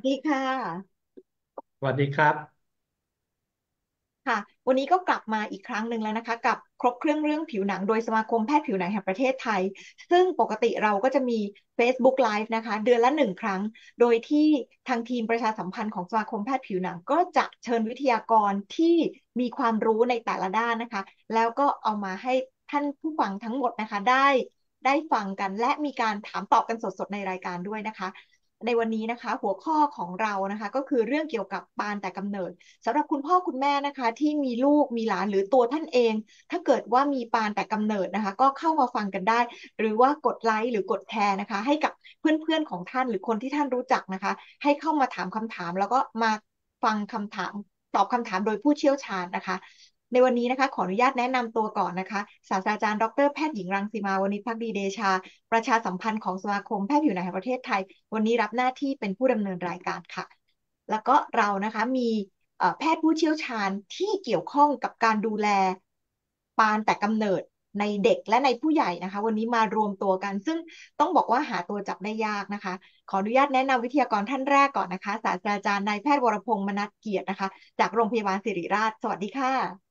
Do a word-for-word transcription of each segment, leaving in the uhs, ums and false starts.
ดีค่ะสวัสดีครับค่ะวันนี้ก็กลับมาอีกครั้งหนึ่งแล้วนะคะกับครบเครื่องเรื่องผิวหนังโดยสมาคมแพทย์ผิวหนังแห่งประเทศไทยซึ่งปกติเราก็จะมี Facebook Live นะคะเดือนละหนึ่งครั้งโดยที่ทางทีมประชาสัมพันธ์ของสมาคมแพทย์ผิวหนังก็จะเชิญวิทยากรที่มีความรู้ในแต่ละด้านนะคะแล้วก็เอามาให้ท่านผู้ฟังทั้งหมดนะคะได้ได้ฟังกันและมีการถามตอบกันสดๆในรายการด้วยนะคะ ในวันนี้นะคะหัวข้อของเรานะคะก็คือเรื่องเกี่ยวกับปานแต่กำเนิดสำหรับคุณพ่อคุณแม่นะคะที่มีลูกมีหลานหรือตัวท่านเองถ้าเกิดว่ามีปานแต่กำเนิดนะคะก็เข้ามาฟังกันได้หรือว่ากดไลค์หรือกดแชร์นะคะให้กับเพื่อนๆของท่านหรือคนที่ท่านรู้จักนะคะให้เข้ามาถามคำถามแล้วก็มาฟังคำถามตอบคำถามโดยผู้เชี่ยวชาญนะคะในวันนี้นะคะขออนุญาตแนะนำตัวก่อนนะคะศาสตราจารย์ดรแพทย์หญิงรังสีมาวณิชภักดีเดชาประชาสัมพันธ์ของสมาคมแพทย์ผิวหนังแห่งประเทศไทย วันนี้รับหน้าที่เป็นผู้ดำเนินรายการค่ะ แล้วก็เรานะคะมีแพทย์ผู้เชี่ยวชาญที่เกี่ยวข้องกับการดูแลปานแต่กำเนิดในเด็กและในผู้ใหญ่นะคะวันนี้มารวมตัวกันซึ่งต้องบอกว่าหาตัวจับได้ยากนะคะขออนุญาตแนะนำวิทยากรท่านแรกก่อนนะคะศาสตราจารย์นายแพทย์วรพงษ์มนัสเกียรตินะคะจากโรงพยาบาลศิริราชสวัสดีค่ะ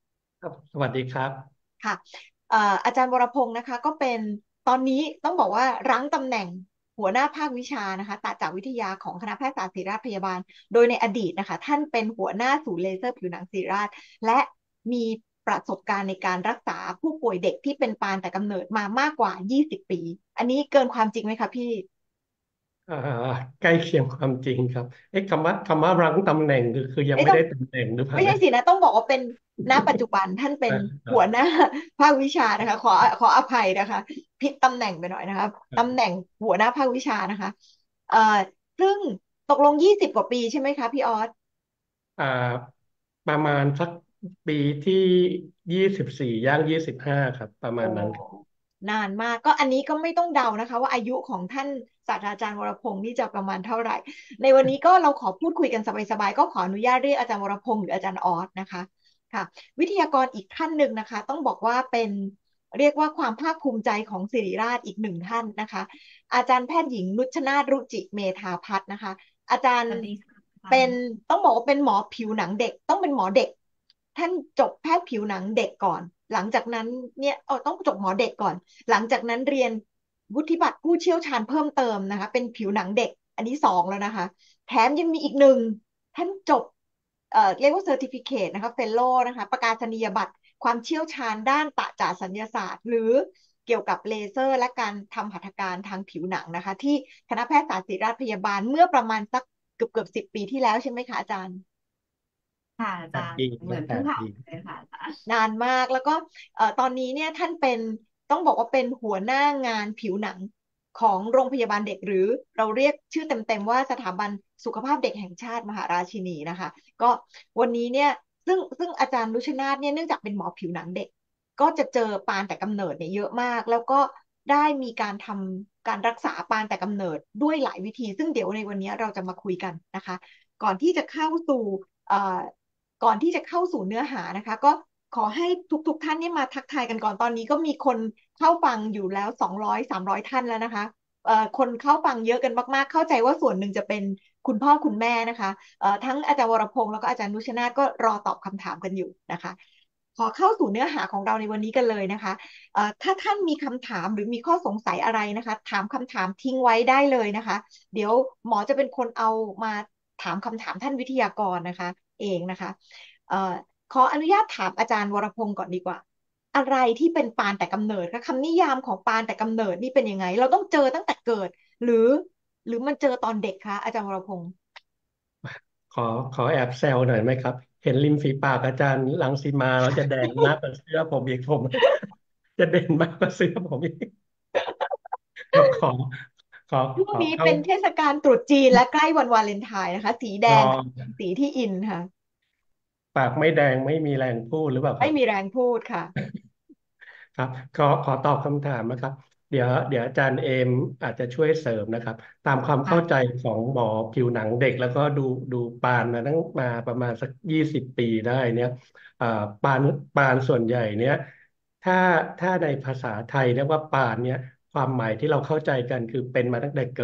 ครับสวัสดีครับค่ะเอ่ออาจารย์วรพงศ์นะคะก็เป็นตอนนี้ต้องบอกว่ารั้งตำแหน่งหัวหน้าภาควิชานะคะตาจากวิทยาของคณะแพทยศาสตร์ศิริราชพยาบาลโดยในอดีตนะคะท่านเป็นหัวหน้าศูนย์เลเซอร์ผิวหนังศิริราชและมีประสบการณ์ในการรักษาผู้ป่วยเด็กที่เป็นปานแต่กำเนิดมามากกว่ายี่สิบปีอันนี้เกินความจริงไหมคะพี่อ่าใกล้เคียงความจริงครับเอ๊ะคำว่าคำว่ารั้งตำแหน่งคือคือยังไม่เอ้ยต้องได้ตำแหน่งหรือเปล่านะไม่ใช่สินะต้องบอกว่าเป็นณปัจจุบันท่านเป็นอ่าอ่าหัวหน้าภาควิชานะคะขอขออภัยนะคะผิดตำแหน่งไปหน่อยนะคะตำแหน่งหัวหน้าภาควิชานะคะเอ่อซึ่งตกลงยี่สิบกว่าปีใช่ไหมคะพี่ออสอ่าประมาณสักปีที่ยี่สิบสี่ย่างยี่สิบห้าครับประมาโอ้ณนั้นครับนานมากก็อันนี้ก็ไม่ต้องเดานะคะว่าอายุของท่านศาสตราจารย์วรพงศ์นี่จะประมาณเท่าไหร่ในวันนี้ก็เราขอพูดคุยกันสบายๆก็ขออนุญาตเรียกอาจารย์วรพงศ์หรืออาจารย์ออสนะคะค่ะวิทยากรอีกท่านหนึ่งนะคะต้องบอกว่าเป็นเรียกว่าความภาคภูมิใจของศิริราชอีกหนึ่งท่านนะคะอาจารย์แพทย์หญิงนุชนาถรุจิเมธาพัฒน์นะคะอาจารย์สวัสดีค่ะเป็นต้องบอกว่าเป็นหมอผิวหนังเด็กต้องเป็นหมอเด็ก ท่านจบแพทย์ผิวหนังเด็กก่อนหลังจากนั้นเนี่ยเออต้องจบหมอเด็กก่อนหลังจากนั้นเรียนวุฒิบัตรผู้เชี่ยวชาญเพิ่มเติมนะคะเป็นผิวหนังเด็กอันนี้สองแล้วนะคะแถมยังมีอีกหนึ่งท่านจบเอ่อเรียกว่าเซอร์ติฟิเคตนะคะเฟลโลนะคะประกาศนียบัตรความเชี่ยวชาญด้านตะจาสัญญาศาสตร์หรือเกี่ยวกับเลเซอร์และการทำหัตถการทางผิวหนังนะคะที่คณะแพทยศาสตร์ศิริราชพยาบาลเมื่อประมาณสักเกือบเกือบสิบปีที่แล้วใช่ไหมคะอาจารย์ค่ะอาจารย์แปดปีเหมือนเพิ่งผ่านแปดปีเลยค่ะอาจารย์นานมากแล้วก็เอ่อตอนนี้เนี่ยท่านเป็นต้องบอกว่าเป็นหัวหน้างานผิวหนังของโรงพยาบาลเด็กหรือเราเรียกชื่อเต็มๆว่าสถาบันสุขภาพเด็กแห่งชาติมหาราชินีนะคะก็วันนี้เนี่ยซึ่งซึ่งอาจารย์นุชนาธเนี่ยเนื่องจากเป็นหมอผิวหนังเด็กก็จะเจอปานแต่กำเนิดเนี่ยเยอะมากแล้วก็ได้มีการทำการรักษาปานแต่กำเนิดด้วยหลายวิธีซึ่งเดี๋ยวในวันนี้เราจะมาคุยกันนะคะก่อนที่จะเข้าสู่เอ่อ ก่อนที่จะเข้าสู่เนื้อหานะคะก็ขอให้ทุกๆท่านนี่มาทักทายกันก่อนตอนนี้ก็มีคนเข้าฟังอยู่แล้วสองร้อยสามร้อยท่านแล้วนะคะเอ่อคนเข้าฟังเยอะกันมากๆเข้าใจว่าส่วนหนึ่งจะเป็นคุณพ่อคุณแม่นะคะเอ่อทั้งอาจารย์วรพงศ์แล้วก็อาจารย์นุชนาธิ์ก็รอตอบคำถามกันอยู่นะคะขอเข้าสู่เนื้อหาของเราในวันนี้กันเลยนะคะเอ่อถ้าท่านมีคำถามหรือมีข้อสงสัยอะไรนะคะถามคำถามทิ้งไว้ได้เลยนะคะเดี๋ยวหมอจะเป็นคนเอามาถามคำถามท่านวิทยากรนะคะเองนะคะ เอ่อขออนุญาตถามอาจารย์วรพงศ์ก่อนดีกว่าอะไรที่เป็นปานแต่กำเนิดคะคำนิยามของปานแต่กำเนิดนี่เป็นยังไงเราต้องเจอตั้งแต่เกิดหรือหรือมันเจอตอนเด็กคะอาจารย์วรพงศ์ขอขอแอบแซวหน่อยไหมครับเห็นริมฝีปากอาจารย์รังสีมาแล้วจะแดงมากกว่าเสื้อผมอีกผมจะเด่นมากกว่าเสื้อผมอีกครับขอขอช่วงขอเข้านี้เป็นเทศกาลตรุษจีนและใกล้วันวาเลนไทน์นะคะสีแดรองสีที่อินค่ะปากไม่แดงไม่มีแรงพูดหรือเปล่าครับไม่มีแรงพูดค่ะครับขอขอตอบคำถามนะครับเดี๋ยวเดี๋ยวอาจารย์เอมอาจจะช่วยเสริมนะครับตามความเข้าใจค่ะของหมอผิวหนังเด็กแล้วก็ดูดูปานมาตั้งมาประมาณสักยี่สิบปีได้เนี่ยอ่าปานปานส่วนใหญ่เนี่ยถ้าถ้าในภาษาไทยเรียกว่าปานเนี่ยความหมายที่เราเข้าใจกันคือเป็นมาตั้งแต่เกิด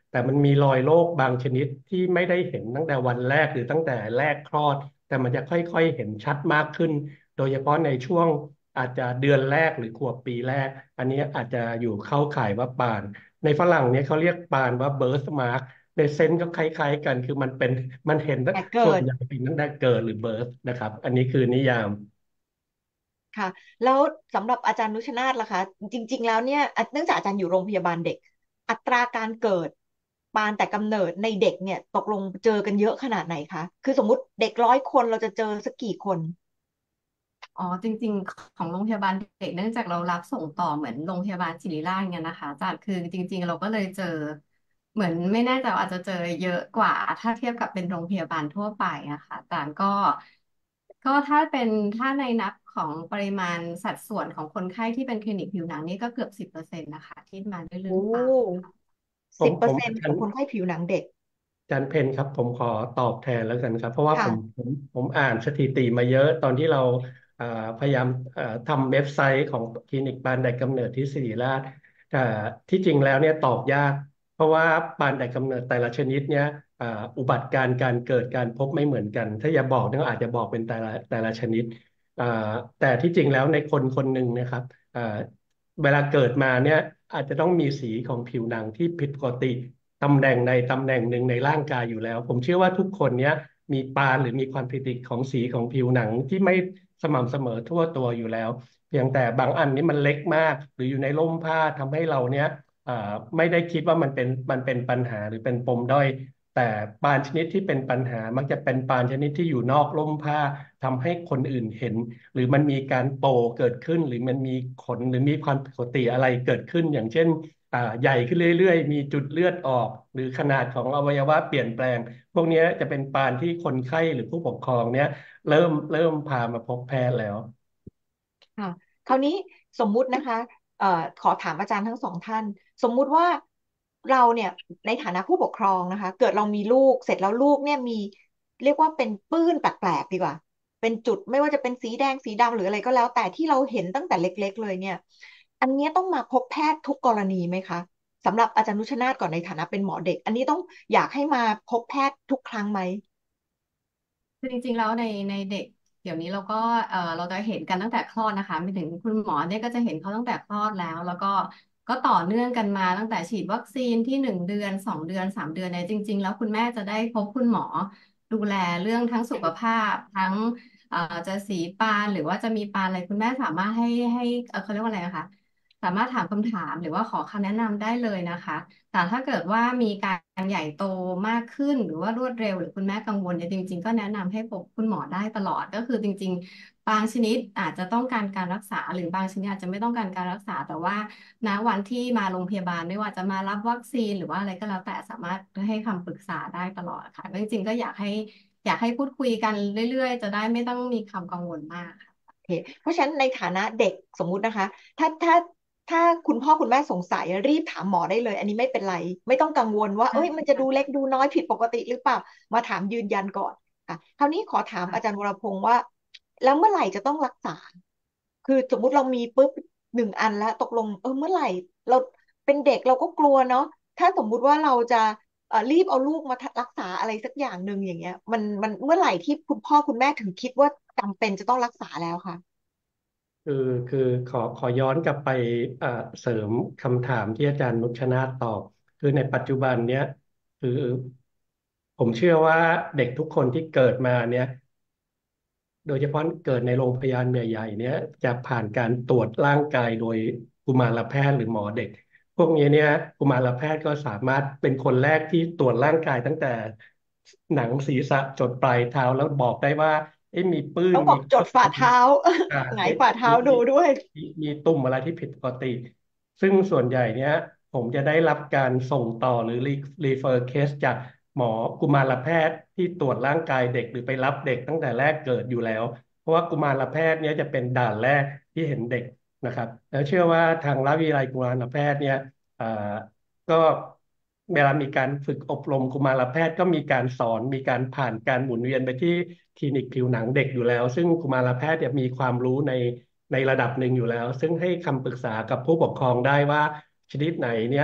แต่มันมีรอยโรคบางชนิดที่ไม่ได้เห็นตั้งแต่วันแรกหรือตั้งแต่แรกคลอดแต่มันจะค่อยๆเห็นชัดมากขึ้นโดยเฉพาะในช่วงอาจจะเดือนแรกหรือขวบปีแรกอันนี้อาจจะอยู่เข้าข่ายว่าปานในฝรั่งเนี่ยเขาเรียกปานว่า birth mark ในเซนส์ก็คล้ายๆกันคือมันเป็นมันเห็นแต่เกิดส่วนใหญ่เป็นตั้งแต่เกิดหรือ birth นะครับอันนี้คือนิยามค่ะแล้วสำหรับอาจารย์นุชนาธิ์ล่ะคะจริงๆแล้วเนี่ยอ่ะเนื่องจากอาจารย์อยู่โรงพยาบาลเด็กอัตราการเกิดปานแต่กำเนิดในเด็กเนี่ยตกลงเจอกันเยอะขนาดไหนคะคือสมมุติเด็กร้อยคนเราจะเจอสักกี่คนอ๋อจริงๆของโรงพยาบาลเด็กเนื่องจากเรารับส่งต่อเหมือนโรงพยาบาลศิริราชเนี่ยนะคะอาจารย์คือจริงๆเราก็เลยเจอเหมือนไม่แน่ใจว่าอาจจะเจอเยอะกว่าถ้าเทียบกับเป็นโรงพยาบาลทั่วไปอะค่ะอาจารย์ก็ก็ถ้าเป็นถ้าในนับของปริมาณสัดส่วนของคนไข้ที่เป็นคลินิกผิวหนังนี่ก็เกือบสิบเปอร์เซ็นต์นะคะที่มาด้วยเรื่โอ้องปานค่ะสิบผมเปอร์เซ็นต์ขผมอาจารย์องคนไข้ผิวหนังเด็กอาจารย์เพนครับผมขอตอบแทนแล้วกันครับเพราะว่าผมค่ะผมผมอ่านสถิติมาเยอะตอนที่เราอ่าพยายามอ่าทำเว็บไซต์ของคลินิกปานแดกกำเนิดที่ศิริราชอ่าที่จริงแล้วเนี่ยตอบยากเพราะว่าปานแดกกำเนิดแต่ละชนิดเนี่ยอ่าอุบัติการณ์การเกิดการพบไม่เหมือนกันถ้าอย่าบอกเนี่ยอาจจะบอกเป็นแต่ละแต่ละชนิดอ่าแต่ที่จริงแล้วในคนคนหนึ่งนะครับอ่าเวลาเกิดมาเนี่ยอาจจะต้องมีสีของผิวหนังที่ผิดปกติ ตำแหน่งในตำแหน่งหนึ่งในร่างกายอยู่แล้วผมเชื่อว่าทุกคนเนี้ยมีปานหรือมีความผิดปกติของสีของผิวหนังที่ไม่สม่ำเสมอทั่วตัวอยู่แล้วเพียงแต่บางอันนี้มันเล็กมากหรืออยู่ในร่มผ้าทำให้เราเนี้ยเอ่อไม่ได้คิดว่ามันเป็นมันเป็นปัญหาหรือเป็นปมด้อยแต่ปานชนิดที่เป็นปัญหามักจะเป็นปานชนิดที่อยู่นอกร่มผ้าทำให้คนอื่นเห็นหรือมันมีการโตเกิดขึ้นหรือมันมีขนหรือมีความผิดปกติอะไรเกิดขึ้นอย่างเช่น อ่าใหญ่ขึ้นเรื่อยๆมีจุดเลือดออกหรือขนาดของอวัยวะเปลี่ยนแปลงพวกเนี้ยจะเป็นปานที่คนไข้หรือผู้ปกครองเนี้ยเริ่มเริ่มพามาพบแพทย์แล้วค่ะคราวนี้สมมุตินะคะเอ่อขอถามอาจารย์ทั้งสองท่านสมมุติว่าเราเนี่ยในฐานะผู้ปกครองนะคะเกิดเรามีลูกเสร็จแล้วลูกเนี่ยมีเรียกว่าเป็นปื้นแปลกๆดีกว่าเป็นจุดไม่ว่าจะเป็นสีแดงสีดำหรืออะไรก็แล้วแต่ที่เราเห็นตั้งแต่เล็กๆเลยเนี่ยอันเนี้ยต้องมาพบแพทย์ทุกกรณีไหมคะสำหรับอาจารย์นุชนาธิ์ก่อนในฐานะเป็นหมอเด็กอันนี้ต้องอยากให้มาพบแพทย์ทุกครั้งไหมคือจริงๆแล้วในในเด็กเดี๋ยวนี้เราก็เออเราจะเห็นกันตั้งแต่คลอดนะคะไปถึงคุณหมอเนี่ยก็จะเห็นเขาตั้งแต่คลอดแล้วแล้วก็ก็ต่อเนื่องกันมาตั้งแต่ฉีดวัคซีนที่หนึ่งเดือนสองเดือนสามเดือนเนี่ยจริงๆแล้วคุณแม่จะได้พบคุณหมอดูแลเรื่องทั้งสุขภาพทั้งเอ่อจะสีปานหรือว่าจะมีปานอะไรคุณแม่สามารถให้ให้เอ่อเขาเรียกว่าอะไรนะคะสามารถถามคำถามหรือว่าขอคำแนะนำได้เลยนะคะ แต่ถ้าเกิดว่ามีการใหญ่โตมากขึ้นหรือว่ารวดเร็วหรือคุณแม่กังวลเนี่ยจริงๆก็แนะนำให้พบคุณหมอได้ตลอดก็คือจริงๆบางชนิดอาจจะต้องการการรักษาหรือบางชนิดอาจจะไม่ต้องการการรักษาแต่ว่าณวันที่มาโรงพยาบาลไม่ว่าจะมารับวัคซีนหรือว่าอะไรก็แล้วแต่สามารถให้คำปรึกษาได้ตลอดค่ะจริงๆก็อยากให้อยากให้พูดคุยกันเรื่อยๆจะได้ไม่ต้องมีความกังวลมากค่ะโอเคเพราะฉะนั้นในฐานะเด็กสมมุตินะคะถ้าถ้าถ้าคุณพ่อคุณแม่สงสัยรีบถามหมอได้เลยอันนี้ไม่เป็นไรไม่ต้องกังวลว่าเอ้ยมันจะดูเล็กดูน้อยผิดปกติหรือเปล่ามาถามยืนยันก่อนค่ะคราวนี้ขอถามอาจารย์วรพงศ์ว่าแล้วเมื่อไหร่จะต้องรักษาคือสมมุติเรามีปุ๊บหนึ่งอันแล้วตกลงเออเมื่อไหร่เราเป็นเด็กเราก็กลัวเนาะถ้าสมมุติว่าเราจะเอ่อรีบเอาลูกมารักษาอะไรสักอย่างหนึ่งอย่างเงี้ยมันมันเมื่อไหร่ที่คุณพ่อคุณแม่ถึงคิดว่าจำเป็นจะต้องรักษาแล้วค่ะคือคือขอขอย้อนกลับไปอ่าเสริมคำถามที่อาจารย์นุชนาธิ์ตอบคือในปัจจุบันเนี้ยคือผมเชื่อว่าเด็กทุกคนที่เกิดมาเนี่ย โดยเฉพาะเกิดในโรงพยาบาลใหญ่ๆเนี่ยจะผ่านการตรวจร่างกายโดยกุมารแพทย์หรือหมอเด็กพวกนี้เนี่ยกุมารแพทย์ก็สามารถเป็นคนแรกที่ตรวจร่างกายตั้งแต่หนังศีรษะจดปลายเท้าแล้วบอกได้ว่าเอ๊ะมีปื้นต้องบมีอกจดฝ่ามีเท้าอ่าหงายเอ๊ะฝ่าเท้ามีมีดูด้วยมีมีตุ่มอะไรที่ผิดปกติซึ่งส่วนใหญ่เนี่ยผมจะได้รับการส่งต่อหรือรีเฟอร์เคสจากหมอกุมารแพทย์ที่ตรวจร่างกายเด็กหรือไปรับเด็กตั้งแต่แรกเกิดอยู่แล้ว เพราะว่ากุมารแพทย์เนี่ยจะเป็นด่านแรกที่เห็นเด็กนะครับแล้วเชื่อว่าทางราชวิทยาลัยกุมารแพทย์เนี่ยอ่าก็เวลามีการฝึกอบรมกุมารแพทย์ก็มีการสอนมีการผ่านการหมุนเวียนไปที่คลินิกผิวหนังเด็กอยู่แล้วซึ่งกุมารแพทย์เนี่ยมีความรู้ในในระดับหนึ่งอยู่แล้วซึ่งให้คำปรึกษากับผู้ปกครองได้ว่าชนิดไหนเนี่ย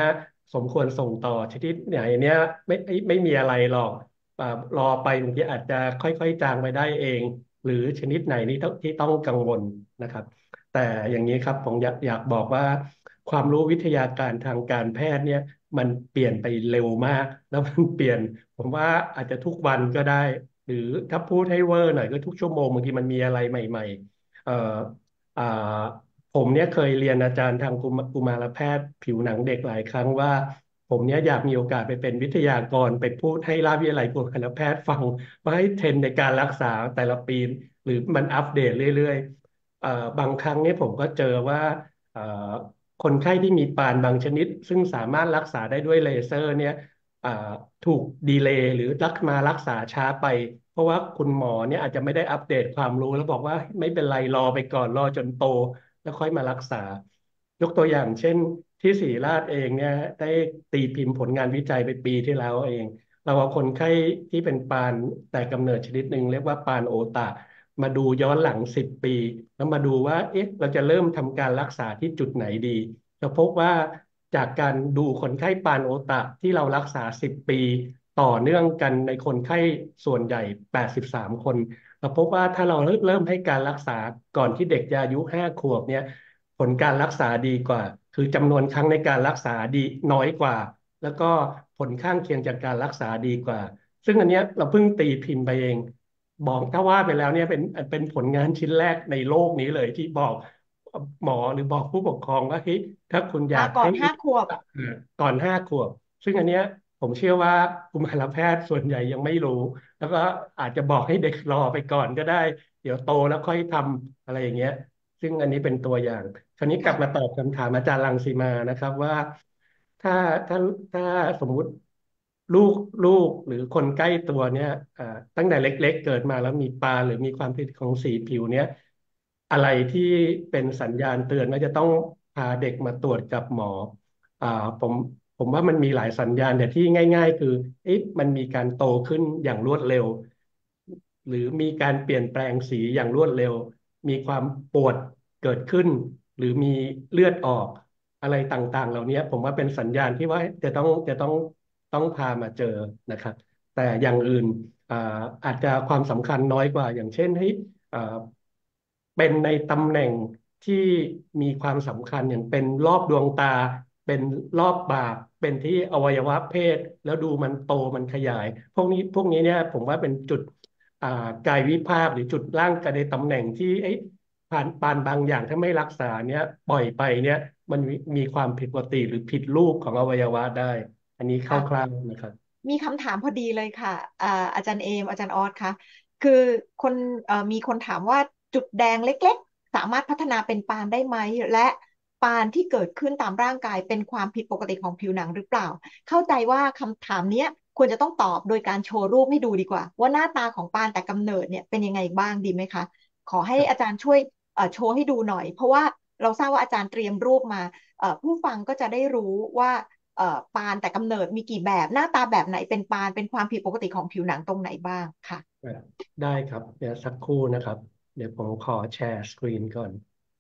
สมควรส่งต่อชนิดไหนเนี้ยไม่ไม่ไม่มีอะไรหรอกอ่ารอไปบางทีอาจจะค่อยๆจางไปได้เองหรือชนิดไหนนี่ต้องที่ต้องกังวลนะครับแต่อย่างนี้ครับผมอยากอยากบอกว่าความรู้วิทยาการทางการแพทย์เนี่ยมันเปลี่ยนไปเร็วมากแล้วมันเปลี่ยนผมว่าอาจจะทุกวันก็ได้หรือถ้าพูดให้เวอร์หน่อยก็ทุกชั่วโมงบางทีมันมีอะไรใหม่ๆเอ่อ อ่าผมเนี่ยเคยเรียนอาจารย์ทางกุมกุมารแพทย์ผิวหนังเด็กหลายครั้งว่าผมเนี่ยอยากมีโอกาสไปเป็นวิทยากรไปพูดให้ราชวิทยาลัยกุมารแพทย์ฟังว่าให้เทรนด์ในการรักษาแต่ละปีหรือมันอัปเดตเรื่อยๆเอ่อบางครั้งเนี่ยผมก็เจอว่าเอ่อคนไข้ที่มีปานบางชนิดซึ่งสามารถรักษาได้ด้วยเลเซอร์เนี่ยอ่าถูกดีเลย์หรือรักมารักษาช้าไป เพราะว่าคุณหมอเนี่ยอาจจะไม่ได้อัปเดตความรู้แล้วบอกว่าไม่เป็นไรรอไปก่อนรอจนโตแล้วค่อยมารักษายกตัวอย่างเช่นที่ศิริราชเองเนี่ยได้ตีพิมพ์ผลงานวิจัยไปปีที่แล้วเองเราเอาคนไข้ที่เป็นปานแต่กำเนิดชนิดหนึ่งเรียกว่าปานโอตะมาดูย้อนหลังสิบปีแล้วมาดูว่าเอ๊ะเราจะเริ่มทำการรักษาที่จุดไหนดีเราพบว่าจากการดูคนไข้ปานโอตะที่เรารักษาสิบปี ต่อเนื่องกันในคนไข้ส่วนใหญ่แปดสิบสามคนเราพบว่าถ้าเราเริ่มให้การรักษาก่อนที่เด็กจะอายุห้าขวบเนี่ยผลการรักษาดีกว่าคือจำนวนครั้งในการรักษาดีน้อยกว่าแล้วก็ผลข้างเคียงจากการรักษาดีกว่าซึ่งอันเนี้ยเราเพิ่งตีพิมพ์ไปเองบอกถ้าว่าไปแล้วเนี่ยเป็นเป็นผลงานชิ้นแรกในโลกนี้เลยที่บอกหมอหรือบอกผู้ปกครองว่าเฮ้ยถ้าคุณอยากให้มาก่อนห้าขวบเอ่อก่อนห้าขวบซึ่งอันเนี้ย ผมเชื่อว่ากุมารแพทย์ส่วนใหญ่ยังไม่รู้แล้วก็อาจจะบอกให้เด็กรอไปก่อนก็ได้เดี๋ยวโตแล้วค่อยทำอะไรอย่างเงี้ยซึ่งอันนี้เป็นตัวอย่างคราวนี้กลับมาตค่ะอบคำถามอาจารย์รังสีมานะครับว่าถ้าถ้าถ้าสมมุติลูกลูกหรือคนใกล้ตัวเนี่ยอ่าตั้งแต่เล็กๆเกิดมาแล้วมีปานหรือมีความผิดของสีผิวเนี่ยอะไรที่เป็นสัญญาณเตือนว่าจะต้องพาเด็กมาตรวจกับหมอ อ่าผมผมว่ามันมีหลายสัญญาณแต่ที่ง่ายๆคือเอ๊ะมันมีการโตขึ้นอย่างรวดเร็วหรือมีการเปลี่ยนแปลงสีอย่างรวดเร็วมีความปวดเกิดขึ้นหรือมีเลือดออกอะไรต่างๆเหล่านี้ผมว่าเป็นสัญญาณที่ว่าจะต้องจะต้องต้องพามาเจอนะครับแต่อย่างอื่นอ่าอาจจะความสำคัญน้อยกว่าอย่างเช่นเฮ้ยอ่าเป็นในตำแหน่ง ที่มีความสำคัญอย่างเป็นรอบดวงตาเป็นรอบปากเป็นที่อวัยวะเพศแล้วดูมันโตมันขยายพวกนี้พวกนี้เนี่ยผมว่าเป็นจุดอ่ากายวิภาคหรือจุดร่างกายในตำแหน่งที่เอ้ยผ่านปานบางอย่างถ้าไม่รักษาเนี่ยปล่อยไปเนี่ยมันมีมีความผิดปกติหรือผิดรูปของอวัยวะได้อันนี้คร่าค่ะวๆนะครับมีคำถามพอดีเลยค่ะอ่าอาจารย์เอมอาจารย์ออสคะคือคนเอ่อมีคนถามว่าจุดแดงเล็กๆสามารถพัฒนาเป็นปานได้ไหมและปานที่เกิดขึ้นตามร่างกายเป็นความผิดปกติของผิวหนังหรือเปล่าเข้าใจว่าคำถามเนี้ยควรจะต้องตอบโดยการโชว์รูปให้ดูดีกว่าว่าหน้าตาของปานแต่กำเนิดเนี่ยเป็นยังไงบ้างดีไหมคะขอให้อาจารย์ช่วยเอ่อโชว์ให้ดูหน่อยเพราะว่าเราทราบว่าอาจารย์เตรียมรูปมาเอ่อผู้ฟังก็จะได้รู้ว่า เอ่อปานแต่กำเนิดมีกี่แบบหน้าตาแบบไหนเป็นปานเป็นความผิดปกติของผิวหนังตรงไหนบ้างค่ะได้ครับเดี๋ยวสักครู่นะครับเดี๋ยวผมขอแชร์สกรีนก่อน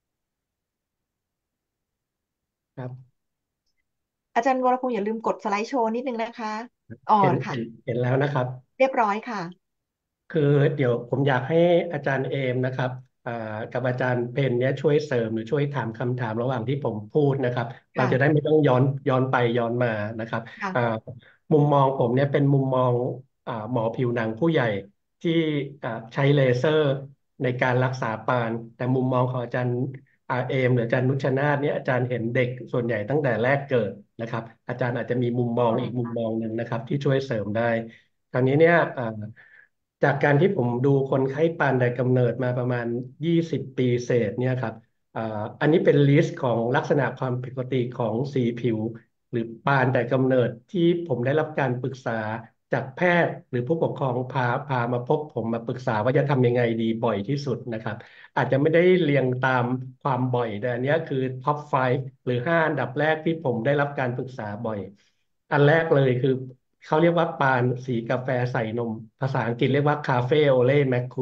ครับอาจารย์วรพงศ์อย่าลืมกดสไลด์โชว์นิดนึงนะคะอ๋อเห็นค่ะเห็นเห็นแล้วนะครับเรียบร้อยค่ะคือเดี๋ยวผมอยากให้อาจารย์เอมนะครับอ่ากับอาจารย์เพนเนี่ยช่วยเสริมหรือช่วยถามคำถามระหว่างที่ผมพูดนะครับเราจะได้ค่ะไม่ต้องย้อนย้อนไปย้อนมานะครับอ่าค่ะมุมมองผมเนี่ยเป็นมุมมองอ่าหมอผิวหนังผู้ใหญ่ที่อ่าใช้เลเซอร์ในการรักษาปานแต่มุมมองของอาจารย์อาเอมหรืออาจารย์นุชนาธิ์เนี่ยอาจารย์เห็นเด็กส่วนใหญ่ตั้งแต่แรกเกิดนะครับอาจารย์อาจจะมีมุมมองอ๋ออีกมุมมค่ะองหนึ่งนะครับที่ช่วยเสริมได้ คราวนี้เนี่ยอ่าจากการที่ผมดูคนไข้ปานแต่กำเนิดมาประมาณยี่สิบปีเศษเนี่ยครับอ่าอันนี้เป็นลิสต์ของลักษณะความผิดปกติของสีผิวหรือปานแต่กำเนิดที่ผมได้รับการปรึกษาจากแพทย์หรือผู้ปกครองพาพามาพบผมมาปรึกษาว่าจะทำยังไงดีบ่อยที่สุดนะครับอาจจะไม่ได้เรียงตามความบ่อยแต่อันเนี้ยคือท็อปไฟหรือห้าอันดับแรกที่ผมได้รับการปรึกษาบ่อย อันแรกเลยคือเขาเรียกว่าปานสีกาแฟใส่นมภาษาอังกฤษเรียกว่าคาเฟ่โอเล่แมคคู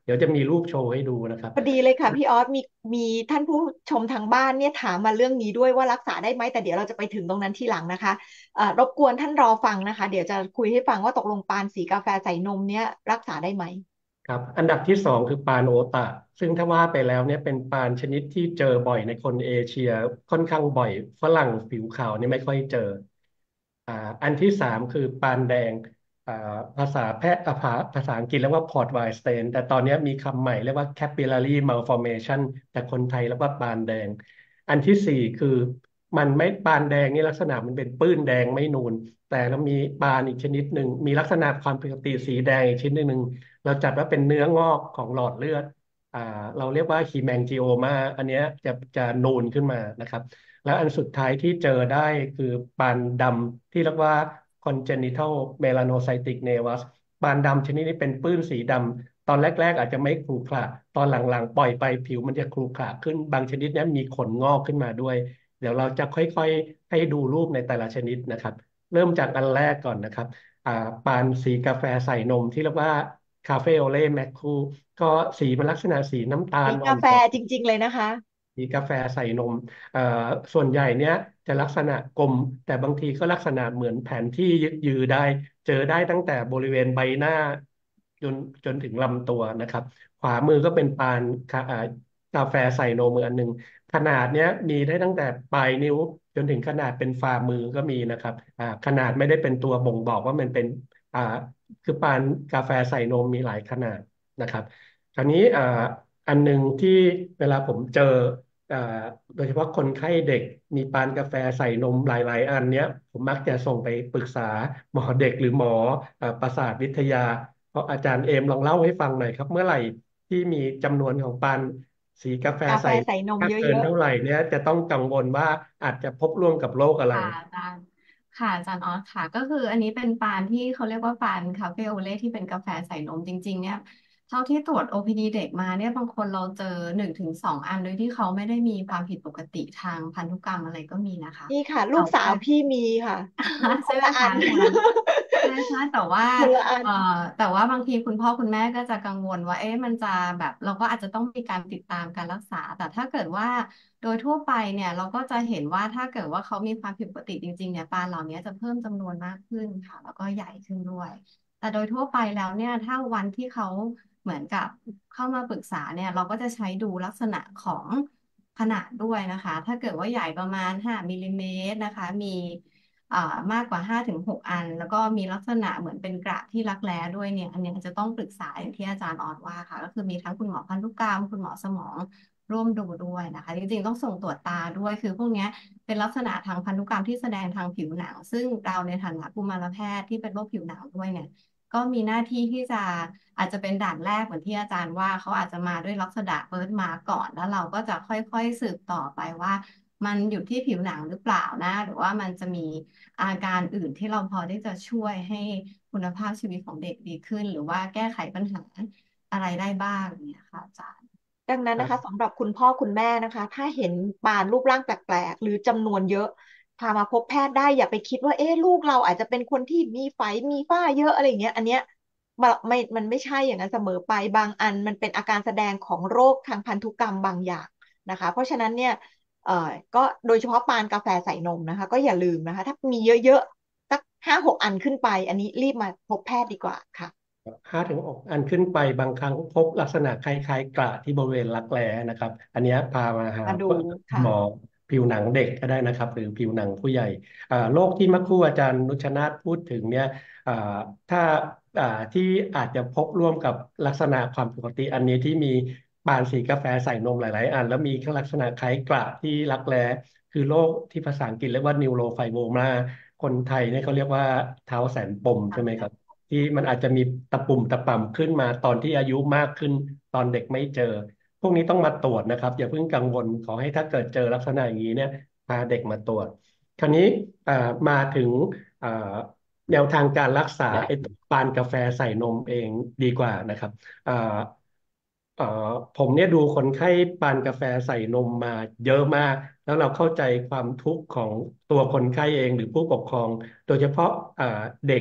เดี๋ยวจะมีรูปโชว์ให้ดูนะครับพอดีเลยค่ะพี่ออสมีมีท่านผู้ชมทางบ้านเนี่ยถามมาเรื่องนี้ด้วยว่ารักษาได้ไหมแต่เดี๋ยวเราจะไปถึงตรงนั้นทีหลังนะคะเอ่อรบกวนท่านรอฟังนะคะเดี๋ยวจะคุยให้ฟังว่าตกลงปานสีกาแฟใส่นมเนี่ยรักษาได้ไหมครับอันดับที่สองคือปานโอตะซึ่งถ้าว่าไปแล้วเนี่ยเป็นปานชนิดที่เจอบ่อยในคนเอเชียค่อนข้างบ่อยฝรั่งผิวขาวนี่ไม่ค่อยเจออ่าอันที่สามคือปานแดงอ่าภาษาแพทย์อ่าภาภาษาอังกฤษเรียกว่า port wine stain แต่ตอนนี้มีคำใหม่เรียกว่า capillary malformation แต่คนไทยเรียกว่าปานแดงอันที่สี่คือมันไม่ปานแดงนี่ลักษณะมันเป็นปื้นแดงไม่นูนแต่เรามีปานอีกชนิดหนึ่งมีลักษณะความปกติสีแดงอีกชนิดหนึ่ง เราจัดว่าเป็นเนื้องอกของหลอดเลือดอ่าเราเรียกว่าฮีแมงจิโอมาอันเนี้ยจะจะนูนขึ้นมานะครับแล้วอันสุดท้ายที่เจอได้คือปานดำที่เรียกว่า congenital melanocytic nevus ปานดำชนิดนี้เป็นปื้นสีดำตอนแรกๆอาจจะไม่ขรุขระตอนหลังๆปล่อยไปผิวมันจะขรุขระขึ้นบางชนิดเนี้ยมีขนงอกขึ้นมาด้วยเดี๋ยวเราจะค่อยๆให้ดูรูปในแต่ละชนิดนะครับเริ่มจากอันแรกก่อนนะครับ อ่าปานสีกาแฟใส่นมที่เรียกว่าคาเฟโอเล่แมคคูก็สีมันลักษณะสีน้ำตาลอ่อนมีกาแฟจริงๆเลยนะคะมีกาแฟใส่นมเอ่อส่วนใหญ่เนี้ยจะลักษณะกลมแต่บางทีก็ลักษณะเหมือนแผนที่ยึกยือได้เจอได้ตั้งแต่บริเวณใบหน้าจนจนถึงลำตัวนะครับขวามือก็เป็นปานกาอ่ากาแฟใส่นมมืออันหนึ่งขนาดเนี้ยมีได้ตั้งแต่ปลายนิ้วจนถึงขนาดเป็นฝ่ามือก็มีนะครับอ่าขนาดไม่ได้เป็นตัวบ่งบอกว่ามันเป็นอ่าคือปานกาแฟใส่นมมีหลายขนาดนะครับคราวนี้อ่า อันหนึ่งที่เวลาผมเจออ่าโดยเฉพาะคนไข้เด็กมีปานกาแฟใส่นมหลายๆอันเนี้ยผมมักจะส่งไปปรึกษาหมอเด็กหรือหมออ่าประสาทวิทยาเพราะอาจารย์เอมลองเล่าให้ฟังหน่อยครับเมื่อไหร่ที่มีจำนวนของปานสีกาแฟกาแฟใส่ใส่นมมากเยอะเกินเท่าไหร่เนี้ยจะต้องกังวลว่าอาจจะพบร่วมกับโรคอะไรค่ะอาจารย์ค่ะอาจารย์ออสค่ะก็คืออันนี้เป็นปานที่เขาเรียกว่าปานคาเฟ่โอเล่ที่เป็นกาแฟใส่นมจริงๆเนี่ยเท่าที่ตรวจ โอ พี ดี เด็กมาเนี่ยบางคนเราเจอหนึ่งถึงสองอันโดยที่เขาไม่ได้มีความผิดปกติทางพันธุกรรมอะไรก็มีนะคะๆนี่ค่ะลูแต่ว่ากสาวพี่มีค่ะคใช่ไหมนละอันคะอาจารย์ใช่ใช่แต่ว่าคนละอันเอ่อแต่ว่าบางทีคุณพ่อคุณแม่ก็จะกังวลว่าเอ๊ะมันจะแบบเราก็อาจจะต้องมีการติดตามการรักษาแต่ถ้าเกิดว่าโดยทั่วไปเนี่ยเราก็จะเห็นว่าถ้าเกิดว่าเขามีความผิดปกติจริงๆเนี่ยปลาเหล่านี้จะเพิ่มจำนวนมากขึ้นค่ะแล้วก็ใหญ่ขึ้นด้วยแต่โดยทั่วไปแล้วเนี่ยถ้าวันที่เขาเหมือนกับเข้ามาปรึกษาเนี่ยเราก็จะใช้ดูลักษณะของขนาดด้วยนะคะถ้าเกิดว่าใหญ่ประมาณห้ามิลลิเมตรนะคะมี อ่ามากกว่าห้าถึงหกอันแล้วก็มีลักษณะเหมือนเป็นกระที่รักแร้ด้วยเนี่ยอันเนี้ยจะต้องปรึกษาอย่างที่อาจารย์ออดว่าค่ะก็คือมีทั้งคุณหมอพันธุกรรมคุณหมอสมองร่วมดูด้วยนะคะจริงๆต้องส่งตรวจตาด้วยคือพวกเนี้ยเป็นลักษณะทางพันธุกรรมที่แสดงทางผิวหนังซึ่งเราในฐานะกุมารแพทย์ที่เป็นโรคผิวหนังด้วยเนี่ยก็มีหน้าที่ที่จะอาจจะเป็นด่านแรกเหมือนที่อาจารย์ว่าเขาอาจจะมาด้วยลักษณะเบิร์ธมาร์กก่อนแล้วเราก็จะค่อยๆสืบต่อไปว่ามันอยู่ที่ผิวหนังหรือเปล่านะหรือว่ามันจะมี อาการอื่นที่เราพอที่จะช่วยให้คุณภาพชีวิตของเด็กดีขึ้นหรือว่าแก้ไขปัญหาอะไรได้บ้างเนี่ยค่ะอาจารย์ดังนั้นนะคะสำหรับคุณพ่อคุณแม่นะคะถ้าเห็นปานรูปร่างแปลกๆหรือจำนวนเยอะพามาพบแพทย์ได้อย่าไปคิดว่าเอ๊ะลูกเราอาจจะเป็นคนที่มีไฝมีฝ้าเยอะอะไรอย่างเงี้ยอันเนี้ยมันไม่มันไม่ใช่อย่างนั้นเสมอไปบางอันมันเป็นอาการแสดงของโรคทางพันธุกรรมบางอย่างนะคะเพราะฉะนั้นเนี่ยเอ่อก็โดยเฉพาะปานกาแฟใส่นมนะคะก็อย่าลืมนะคะถ้ามีเยอะๆสักห้าหกอันขึ้นไปอันนี้รีบมาพบแพทย์ดีกว่าค่ะห้าถึงหกอันขึ้นไปบางครั้งพบลักษณะคล้ายๆกระที่บริเวณรักแร้นะครับอันเนี้ยพามาหามาดูค่ะหมอผิวหนังเด็กก็ได้นะครับหรือผิวหนังผู้ใหญ่อ่าโรคที่เมื่อครู่อาจารย์นุชนาธิ์พูดถึงเนี่ยอ่าถ้าอ่าที่อาจจะพบร่วมกับลักษณะความปกติอันนี้ที่มีปานสีกาแฟใส่นมหลายๆอันแล้วมีลักษณะคล้ายกระที่รักแร้คือโรคที่ภาษาอังกฤษเรียกว่านิวโรไฟโบมาคนไทยเนี่ยเขาเรียกว่าเท้าแสนปมใช่ไหมครับ ที่มันอาจจะมีตะปุ่มตะป่ำขึ้นมาตอนที่อายุมากขึ้นตอนเด็กไม่เจอพวกนี้ต้องมาตรวจนะครับอย่าเพิ่งกังวลขอให้ถ้าเกิดเจอลักษณะอย่างนี้เนี่ยพาเด็กมาตรวจคราวนี้อ่ามาถึงอ่าแนวทางการรักษาไอ้ปานกาแฟใส่นมเองดีกว่านะครับอ่าเอ่อผมเนี่ยดูคนไข้ปานกาแฟใส่นมมาเยอะมากแล้วเราเข้าใจความทุกข์ของตัวคนไข้เองหรือผู้ปกครองโดยเฉพาะอ่าเด็ก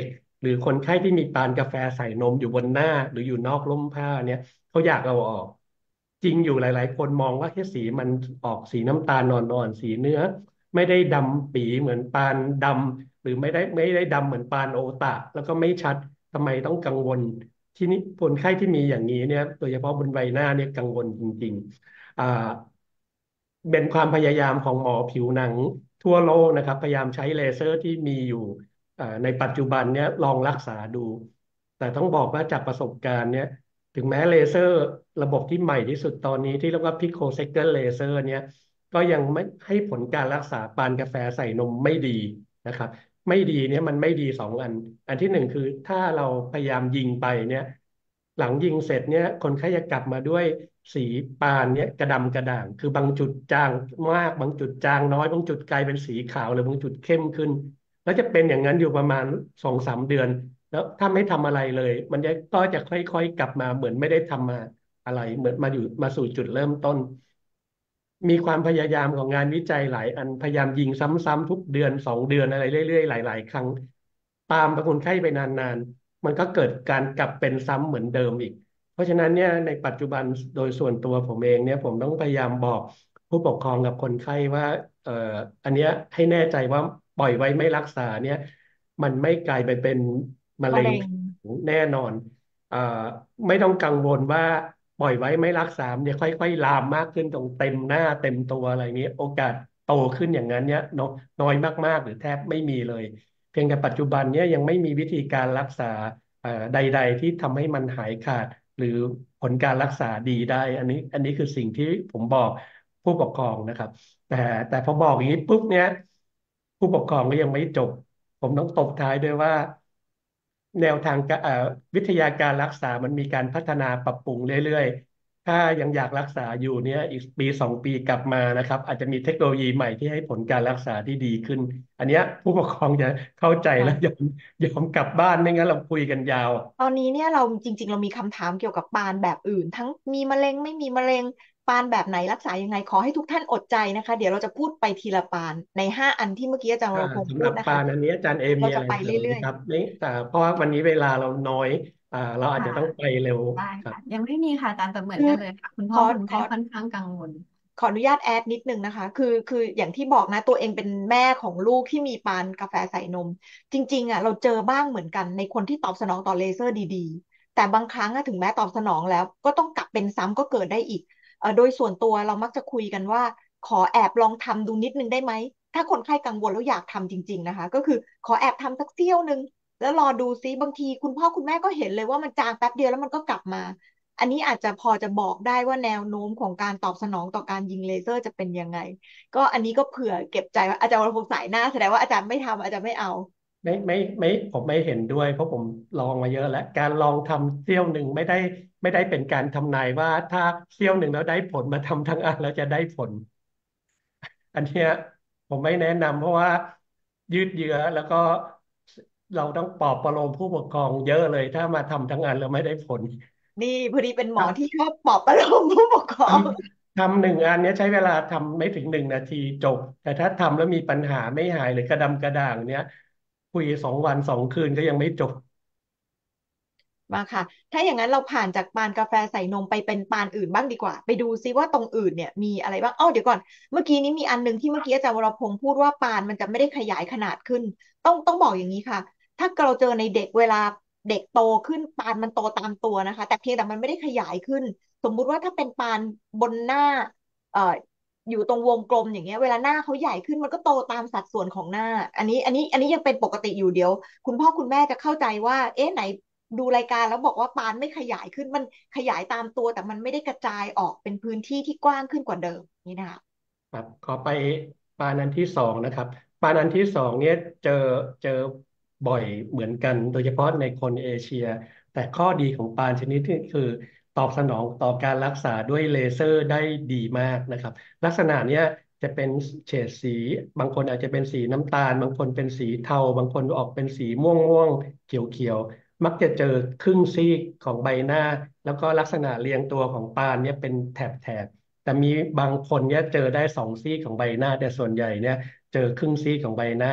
หรือคนไข้ที่มีปานกาแฟใส่นมอยู่บนหน้าหรืออยู่นอกร่มผ้าเนี่ยเขาอยากเอาออกจริงอยู่หลายๆคนมองว่าแค่สีมันออกสีน้ำตาลนอนๆสีเนื้อไม่ได้ดำปีเหมือนปานดำหรือไม่ได้ไม่ได้ดำเหมือนปานโอตะแล้วก็ไม่ชัดทำไมต้องกังวลที่นี้คนไข้ที่มีอย่างนี้เนี่ยโดยเฉพาะบนใบหน้าเนี่ยกังวลจริงๆอ่าเป็นความพยายามของหมอผิวหนังทั่วโลกนะครับพยายามใช้เลเซอร์ที่มีอยู่ อ่าในปัจจุบันเนี่ยลองรักษาดูแต่ต้องบอกว่าจากประสบการณ์เนี่ยถึงแม้เลเซอร์ระบบที่ใหม่ที่สุดตอนนี้ที่เรียกว่า Picoseconds Laser เนี่ยก็ยังไม่ให้ผลการรักษาปานกาแฟใส่นมไม่ดีนะครับไม่ดีเนี่ยมันไม่ดีสองอันอันที่หนึ่งคือถ้าเราพยายามยิงไปเนี่ยหลังยิงเสร็จเนี่ยคนไข้จะกลับมาด้วยสีปานเนี่ยกระดำกระด่างคือบางจุดจางมากบางจุดจางน้อยบางจุดกลายเป็นสีขาวหรือบางจุดเข้มขึ้น แล้วจะเป็นอย่างนั้นอยู่ประมาณสองสามเดือนแล้วถ้าไม่ทำอะไรเลยมันจะก็จะค่อยๆกลับมาเหมือนไม่ได้ทำมาอะไรเหมือนมาอยู่มาสู่จุดเริ่มต้นมีความพยายามของงานวิจัยหลายอันพยายามยิงซ้ำๆทุกเดือนสองเดือนอะไรเรื่อยๆหลายๆครั้งตามไปคนไข้ไปนานๆมันก็เกิดการกลับเป็นซ้ำเหมือนเดิมอีกเพราะฉะนั้นเนี่ยในปัจจุบันโดยส่วนตัวผมเองเนี่ยผมต้องพยายามบอกผู้ปกครองกับคนไข้ว่าเอ่ออันเนี้ยให้แน่ใจว่าปล่อยไว้ไม่รักษาเนี่ย มันไม่กลายไปเป็นมะเร็งมะเร็งแน่นอนเอ่อไม่ต้องกังวลว่าปล่อยไว้ไม่รักษาเนี่ยค่อยๆลามมากขึ้นตรงเต็มหน้าเต็มตัวอะไรนี้โอกาสโตขึ้นอย่างนั้นเนี่ยน้อยน้อยมากๆหรือแทบไม่มีเลยเพียงแต่ปัจจุบันเนี่ยยังไม่มีวิธีการรักษาเอ่อใดๆที่ทำให้มันหายขาดหรือผลการรักษาดีได้อันนี้อันนี้คือสิ่งที่ผมบอกผู้ปกครองนะครับแต่แต่พอบอกอย่างนี้ปุ๊บเนี่ยผู้ปกครองก็ยังไม่จบ ผมต้องตบท้ายด้วยว่าแนวทางกะเอ่อวิทยาการรักษามันมีการพัฒนาปรับปรุงเรื่อยๆถ้ายังอยากรักษาอยู่เนี่ยอีกปีสองปีกลับมานะครับอาจจะมีเทคโนโลยีใหม่ที่ให้ผลการรักษาที่ดีขึ้นอันเนี้ยผู้ปกครองจะเข้าใจและยอค่ะมยอมกลับบ้านไม่งั้นเราคุยกันยาวตอนนี้เนี่ยเราจริงๆเรามีคำถามเกี่ยวกับปานแบบอื่นทั้งมีมะเร็งไม่มีมะเร็งปานแบบไหนรักษายังไงขอให้ทุกท่านอดใจนะคะเดี๋ยวเราจะพูดไปทีละปานในห้าอันที่เมื่อกี้อาจารย์วอ่ารพงศ์สำหรับพูดนะคะปานอันนี้อาจารย์เอมีอะไรเราจะไปเสริมไหมเรื่อยครับไม่อ่าเพราะว่าวันนี้เวลาเราน้อยอ่าเราอาจค่ะจะต้องไปเร็วได้ครับค่ะยังไม่มีค่ะอาจารย์แต่เหๆคือมือนกันเลยค่ะคุณขอพ่อคุณขอแม่ค่อนข้างกังวลขออนุญาตแอดนิดนึงนะคะคือคืออย่างที่บอกนะตัวเองเป็นแม่ของลูกที่มีปานกาแฟใส่นมจริงๆอ่ะเราเจอบ้างเหมือนกันในคนที่ตอบสนองต่อเลเซอร์ดีๆแต่บางครั้งอะถึงแม้ตอบสนองแล้วก็ต้องกลับเป็นซ้ำก็เกิดได้อีกเอ่อโดยส่วนตัวเรามักจะคุยกันว่าขอแอบลองทำดูนิดนึงได้ไหมถ้าคนไข้กังวลแล้วอยากทำจริงๆนะคะก็คือขอแอบทำสักเสี้ยวนึงแล้วรอดูซิบางทีคุณพ่อคุณแม่ก็เห็นเลยว่ามันจางแป๊บเดียวแล้วมันก็กลับมา อันนี้อาจจะพอจะบอกได้ว่าแนวโน้มของการตอบสนองต่อการยิงเลเซอร์จะเป็นยังไงก็อันนี้ก็เผื่อเก็บใจว่าอาจารย์วรพงษ์สายหน้าแสดงว่าอาจารย์ไม่ทำอาจารย์ไม่เอาไม่ไม่ไม่ผมไม่เห็นด้วยเพราะผมลองมาเยอะแล้วการลองทำเสี้ยวหนึ่งไม่ได้ไม่ได้เป็นการทำนายว่าถ้าเสี้ยวหนึ่งแล้วได้ผลมาทำทั้งอันแล้วจะได้ผลอันเนี้ยผมไม่แนะนำเพราะว่ายืดเยื้อแล้วก็เราต้องปลอบประโลมผู้ปกครองเยอะเลยถ้ามาทำทั้งอันแล้วไม่ได้ผลนี่พอดีเป็นหมอที่ครับชอบปลอบประโลมผู้ปกครอทงำทำหนึ่งอันเนี้ยใช้เวลาทำไม่ถึงหนึ่งนาทีจบแต่ถ้าทำแล้วมีปัญหาไม่หายหรือกระดำกระด่างเนี้ยคุยสองวันสองคืนก็ยังไม่จบมาค่ะถ้าอย่างนั้นเราผ่านจากปานกาแฟใส่นมไปเป็นปานอื่นบ้างดีกว่าไปดูซิว่าตรงอื่นเนี่ยมีอะไรบ้างอ้อเดี๋ยวก่อนเมื่อกี้นี้มีอันหนึ่งที่เมื่อกี้อาจารย์วรพงศ์พูดว่าปานมันจะไม่ได้ขยายขนาดขึ้นต้องต้องบอกอย่างนี้ค่ะถ้าเราเจอในเด็กเวลาเด็กโตขึ้นปานมันโตตามตัวนะคะแต่เพียงแต่มันไม่ได้ขยายขึ้นสมมุติว่าถ้าเป็นปานบนหน้าเอ่ออยู่ตรงวงกลมอย่างเงี้ยเวลาหน้าเขาใหญ่ขึ้นมันก็โตตามสัดส่วนของหน้าอันนี้อันนี้อันนี้ยังเป็นปกติอยู่เดียวคุณพ่อคุณแม่จะเข้าใจว่าเอ๊ะไหน ดูรายการแล้วบอกว่าปานไม่ขยายขึ้นมันขยายตามตัวแต่มันไม่ได้กระจายออกเป็นพื้นที่ที่กว้างขึ้นกว่าเดิมนี่นะคะครับขอไปปานันที่สองนะครับปานันที่สองเนี่ยเจอเจอบ่อยเหมือนกันโดยเฉพาะในคนเอเชียแต่ข้อดีของปานชนิดนี้คือตอบสนองต่อการรักษาด้วยเลเซอร์ได้ดีมากนะครับลักษณะเนี้ยจะเป็นเฉดสีบางคนอาจจะเป็นสีน้ำตาลบางคนเป็นสีเทาบางคนออกเป็นสีม่วงม่วงเขียวเขียวมักจะเจอครึ่งซีกของใบหน้าแล้วก็ลักษณะเรียงตัวของปานเนี่ยเป็นแถบแถบ แต่มีบางคนเนี่ยเจอได้สองซีกของใบหน้าแต่ส่วนใหญ่เนี่ยเจอครึ่งซีกของใบหน้า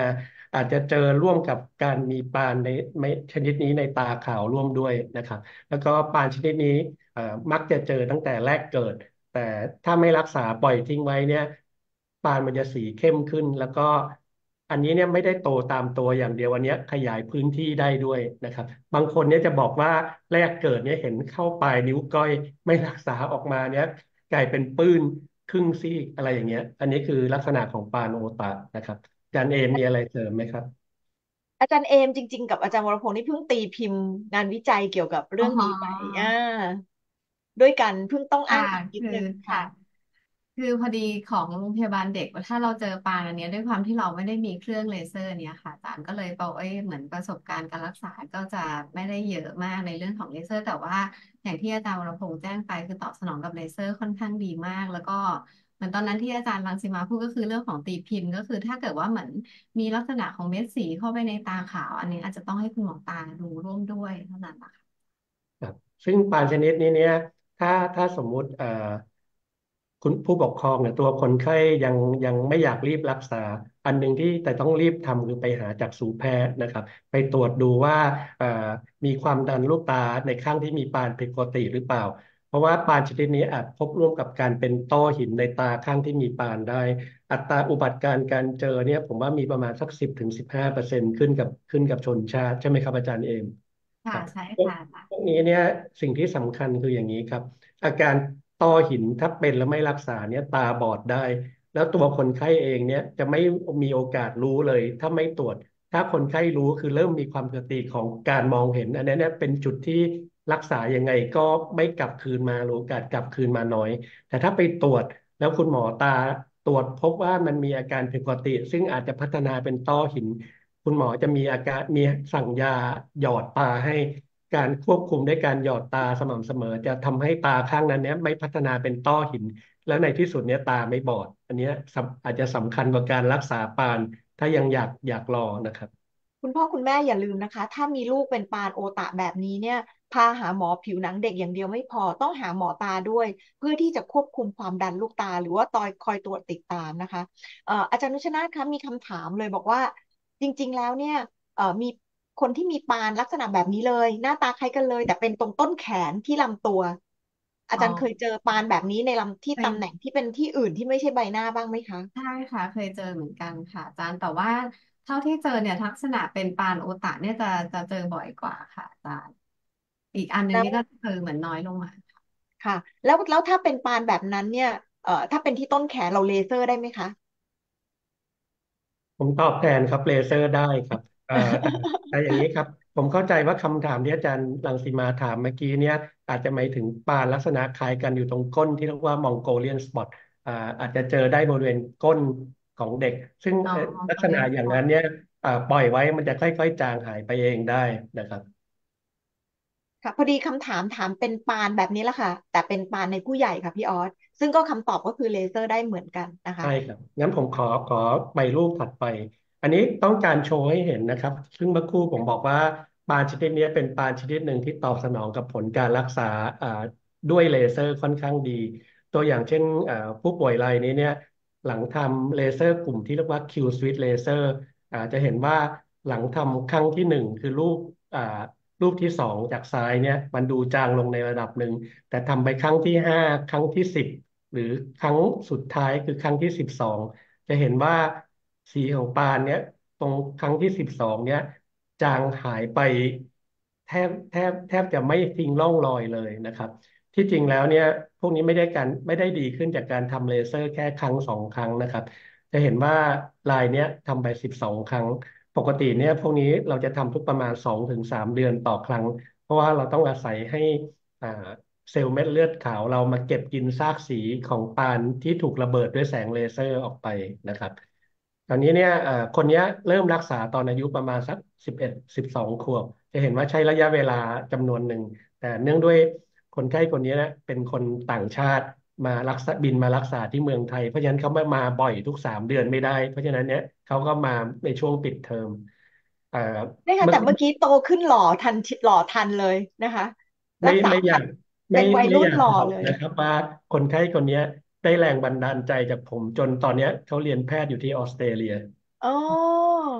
อาจจะเจอร่วมกับการมีปานในไม่ชนิดนี้ในตาขาวร่วมด้วยนะครับแล้วก็ปานชนิดนี้เอ่อมักจะเจอตั้งแต่แรกเกิดแต่ถ้าไม่รักษาปล่อยทิ้งไว้เนี่ยปานมันจะสีเข้มขึ้นแล้วก็อันนี้เนี่ยไม่ได้โตตามตัวอย่างเดียวอันเนี้ยขยายพื้นที่ได้ด้วยนะครับบางคนเนี่ยจะบอกว่าแรกเกิดเนี่ยเห็นเข้าปลายนิ้วก้อยไม่รักษาออกมาเนี่ยกลายเป็นปื้นครึ่งซีกอะไรอย่างเงี้ยอันนี้คือลักษณะของปานโอตะนะครับอาจารย์เอมมีอะไรเสริมไหมครับอาจารย์เอมจริงๆกับอาจารย์วรพงศ์นี่เพิ่งตีพิมพ์งานวิจัยเกี่ยวกับอ๋เรื่องนี้ไปออ่าด้วยกันเพิ่งต้องอ้าค่ะงอิงนิดคือนึงค่ะค่ะ คือพอดีของโรงพยาบาลเด็กถ้าเราเจอปานอันเนี้ยด้วยความที่เราไม่ได้มีเครื่องเลเซอร์เนี้ยค่ะอาจารย์ก็เลยบอกเอ้ยเหมือนประสบการณ์การรักษาก็จะไม่ได้เยอะมากในเรื่องของเลเซอร์แต่ว่าอย่างที่อาจารย์วรพงษ์แจ้งไปคือตอบสนองกับเลเซอร์ค่อนข้างดีมากแล้วก็เหมือนตอนนั้นที่อาจารย์รังสิมาพูดก็คือเรื่องของตีพิมพ์ก็คือถ้าเกิดว่าเหมือนมีลักษณะของเม็ดสีเข้าไปในตาขาวอันนี้อาจจะต้องให้คุณหมอตาดูร่วมด้วยเท่านั้นนะคะครับซึ่งปลาชนิดนี้เนี่ยถ้าถ้าสมมุติเอ่อคุณผู้ปกครองเนี่ยตัวคนไข้ยังยังไม่อยากรีบรักษาอันหนึ่งที่แต่ต้องรีบทำคือไปหาจักษุแพทย์นะครับไปตรวจดูว่าเอ่อมีความดันลูกตาในข้างที่มีปานผิดปกติหรือเปล่าเพราะว่าปานชนิดนี้อาจพบร่วมกับการเป็นต้อหินในตาข้างที่มีปานได้อัตราอุบัติการณ์การเจอเนี่ยผมว่ามีประมาณสักสิบถึงสิบห้าเปอร์เซ็นต์ขึ้นกับขึ้นกับชนชาติใช่ไหมครับอาจารย์เอม คค่ะรับใช่พวกค่ะอาจารย์พวกนี้เนี่ยสิ่งที่สำคัญคืออย่างนี้ครับอาการต้อหินถ้าเป็นแล้วไม่รักษาเนี่ยตาบอดได้แล้วตัวคนไข้เองเนี่ยจะไม่มีโอกาสรู้เลยถ้าไม่ตรวจถ้าคนไข้รู้คือเริ่มมีความปกติของการมองเห็นอันนี้เนี่ยเป็นจุดที่รักษายังไงก็ไม่กลับคืนมาหรือโอกาสกลับคืนมาน้อยแต่ถ้าไปตรวจแล้วคุณหมอตาตรวจพบว่ามันมีอาการผิดปกติซึ่งอาจจะพัฒนาเป็นต้อหิน คุณหมอจะมีอาการมีสั่งยาหยอดตาให้การควบคุมด้วยการหยอดตาสม่ำเสมอจะทำให้ตาข้างนั้นเนี้ยไม่พัฒนาเป็นต้อหินแล้วในที่สุดเนี้ยตาไม่บอดอันเนี้ยสำอาจจะสำคัญกว่าการรักษาปานถ้ายังอยากอยากรอนะครับคุณพ่อคุณแม่อย่าลืมนะคะถ้ามีลูกเป็นปานโอตะแบบนี้เนี่ยพาหาหมอผิวหนังเด็กอย่างเดียวไม่พอต้องหาหมอตาด้วยเพื่อที่จะควบคุมความดันลูกตาหรือว่าตอยคอยตรวจติดตามนะคะเอ่ออาจารย์นุชนาธิ์คะมีคำถามเลยบอกว่าจริงๆแล้วเนี่ยเอ่อมีคนที่มีปานลักษณะแบบนี้เลยหน้าตาคล้ายกันเลยแต่เป็นตรงต้นแขนที่ลำตัวอาอ๋อจารย์เคยเจอปานแบบนี้ในลำที่เคยตำแหน่งที่เป็นที่อื่นที่ไม่ใช่ใบหน้าบ้างไหมคะใช่ค่ะเคยเจอเหมือนกันค่ะอาจารย์แต่ว่าเท่าที่เจอเนี่ยลักษณะเป็นปานโอตะเนี่ยจะจะเจอบ่อยกว่าค่ะอาจารย์อีกอันหนึงแล้วนี่ก็เจอเหมือนน้อยลงมาค่ะแล้วแล้วถ้าเป็นปานแบบนั้นเนี่ยเอ่อถ้าเป็นที่ต้นแขนเราเลเซอร์ได้ไหมคะผมตอบแทนครับเลเซอร์ได้ครับเอ่อแต่แต่อย่างนี้ครับผมเข้าใจว่าคำถามที่อาจารย์รังสีมาถามเมื่อกี้เนี่ยอาจจะหมายถึงปานลักษณะคล้ายกันอยู่ตรงก้นที่เรียกว่ามองโกเลียนสปอตอ่าอาจจะเจอได้บริเวณก้นของเด็กซึ่งอ๋อเอ่อลักษณะก็เรียนสปอร์ตอย่างนั้นเนี่ยอ่าปล่อยไว้มันจะค่อยๆจางหายไปเองได้นะครับค่ะพอดีคำถามถามเป็นปานแบบนี้แหละค่ะแต่เป็นปานในผู้ใหญ่ค่ะพี่ออสซึ่งก็คำตอบก็คือเลเซอร์ได้เหมือนกันนะคะใช่ครับงั้นผมขอขอไปรูปถัดไปอันนี้ต้องการโชว์ให้เห็นนะครับซึ่งเมื่อครู่ผมบอกว่าปลาชนิดนี้เป็นปลาชนิดหนึ่งที่ตอบสนองกับผลการรักษาอ่าด้วยเลเซอร์ค่อนข้างดีตัวอย่างเช่นอ่าผู้ป่วยรายนี้เนี่ยหลังทำเลเซอร์กลุ่มที่เรียกว่า Q switch laser อ่าจะเห็นว่าหลังทำครั้งที่หนึ่งคือรูปอ่ารูปที่สองจากซ้ายเนี่ยมันดูจางลงในระดับหนึ่งแต่ทำไปครั้งที่ห้าครั้งที่สิบ หรือครั้งสุดท้ายคือครั้งที่สิบสองจะเห็นว่าสีของปานเนี้ยตรงครั้งที่สิบสองเนี้ยจางหายไปแทบแทบแทบจะไม่ทิ้งร่องรอยเลยนะครับที่จริงแล้วเนี่ยพวกนี้ไม่ได้การไม่ได้ดีขึ้นจากการทำเลเซอร์แค่ครั้งสองครั้งนะครับจะเห็นว่าลายเนี้ยทำไปสิบสองครั้งปกติเนี่ยพวกนี้เราจะทำทุกประมาณสองถึงสามเดือนต่อครั้งเพราะว่าเราต้องอาศัยให้อ่า เซลล์เม็ดเลือดขาวเรามาเก็บกินซากสีของปานที่ถูกระเบิดด้วยแสงเลเซอร์ออกไปนะครับตอนนี้เนี่ยเอ่อคนเนี้ยเริ่มรักษาตอนอายุประมาณสักสิบเอ็ดสิบสองขวบจะเห็นว่าใช้ระยะเวลาจำนวนหนึ่งแต่เนื่องด้วยคนไข้คนนี้นะเป็นคนต่างชาติมารักษาบินมารักษาที่เมืองไทยเพราะฉะนั้นเขาไม่มาบ่อยทุกสามเดือนไม่ได้เพราะฉะนั้นเนี่ยเขาก็มาในช่วงปิดเทอมเอ่อนี่ค่ะเมื่อแต่เมื่อกี้โตขึ้นหล่อทันหล่อทันเลยนะคะรัไม่กษาผ่านไม่อยากไม่เป็นวัยไม่รุ่นหล่ออยากบอกเลยนะครับว่าคนไข้คนเนี้ยได้แรงบันดาลใจจากผมจนตอนเนี้ยเขาเรียนแพทย์อยู่ที่ออสเตรเลียอ๋อ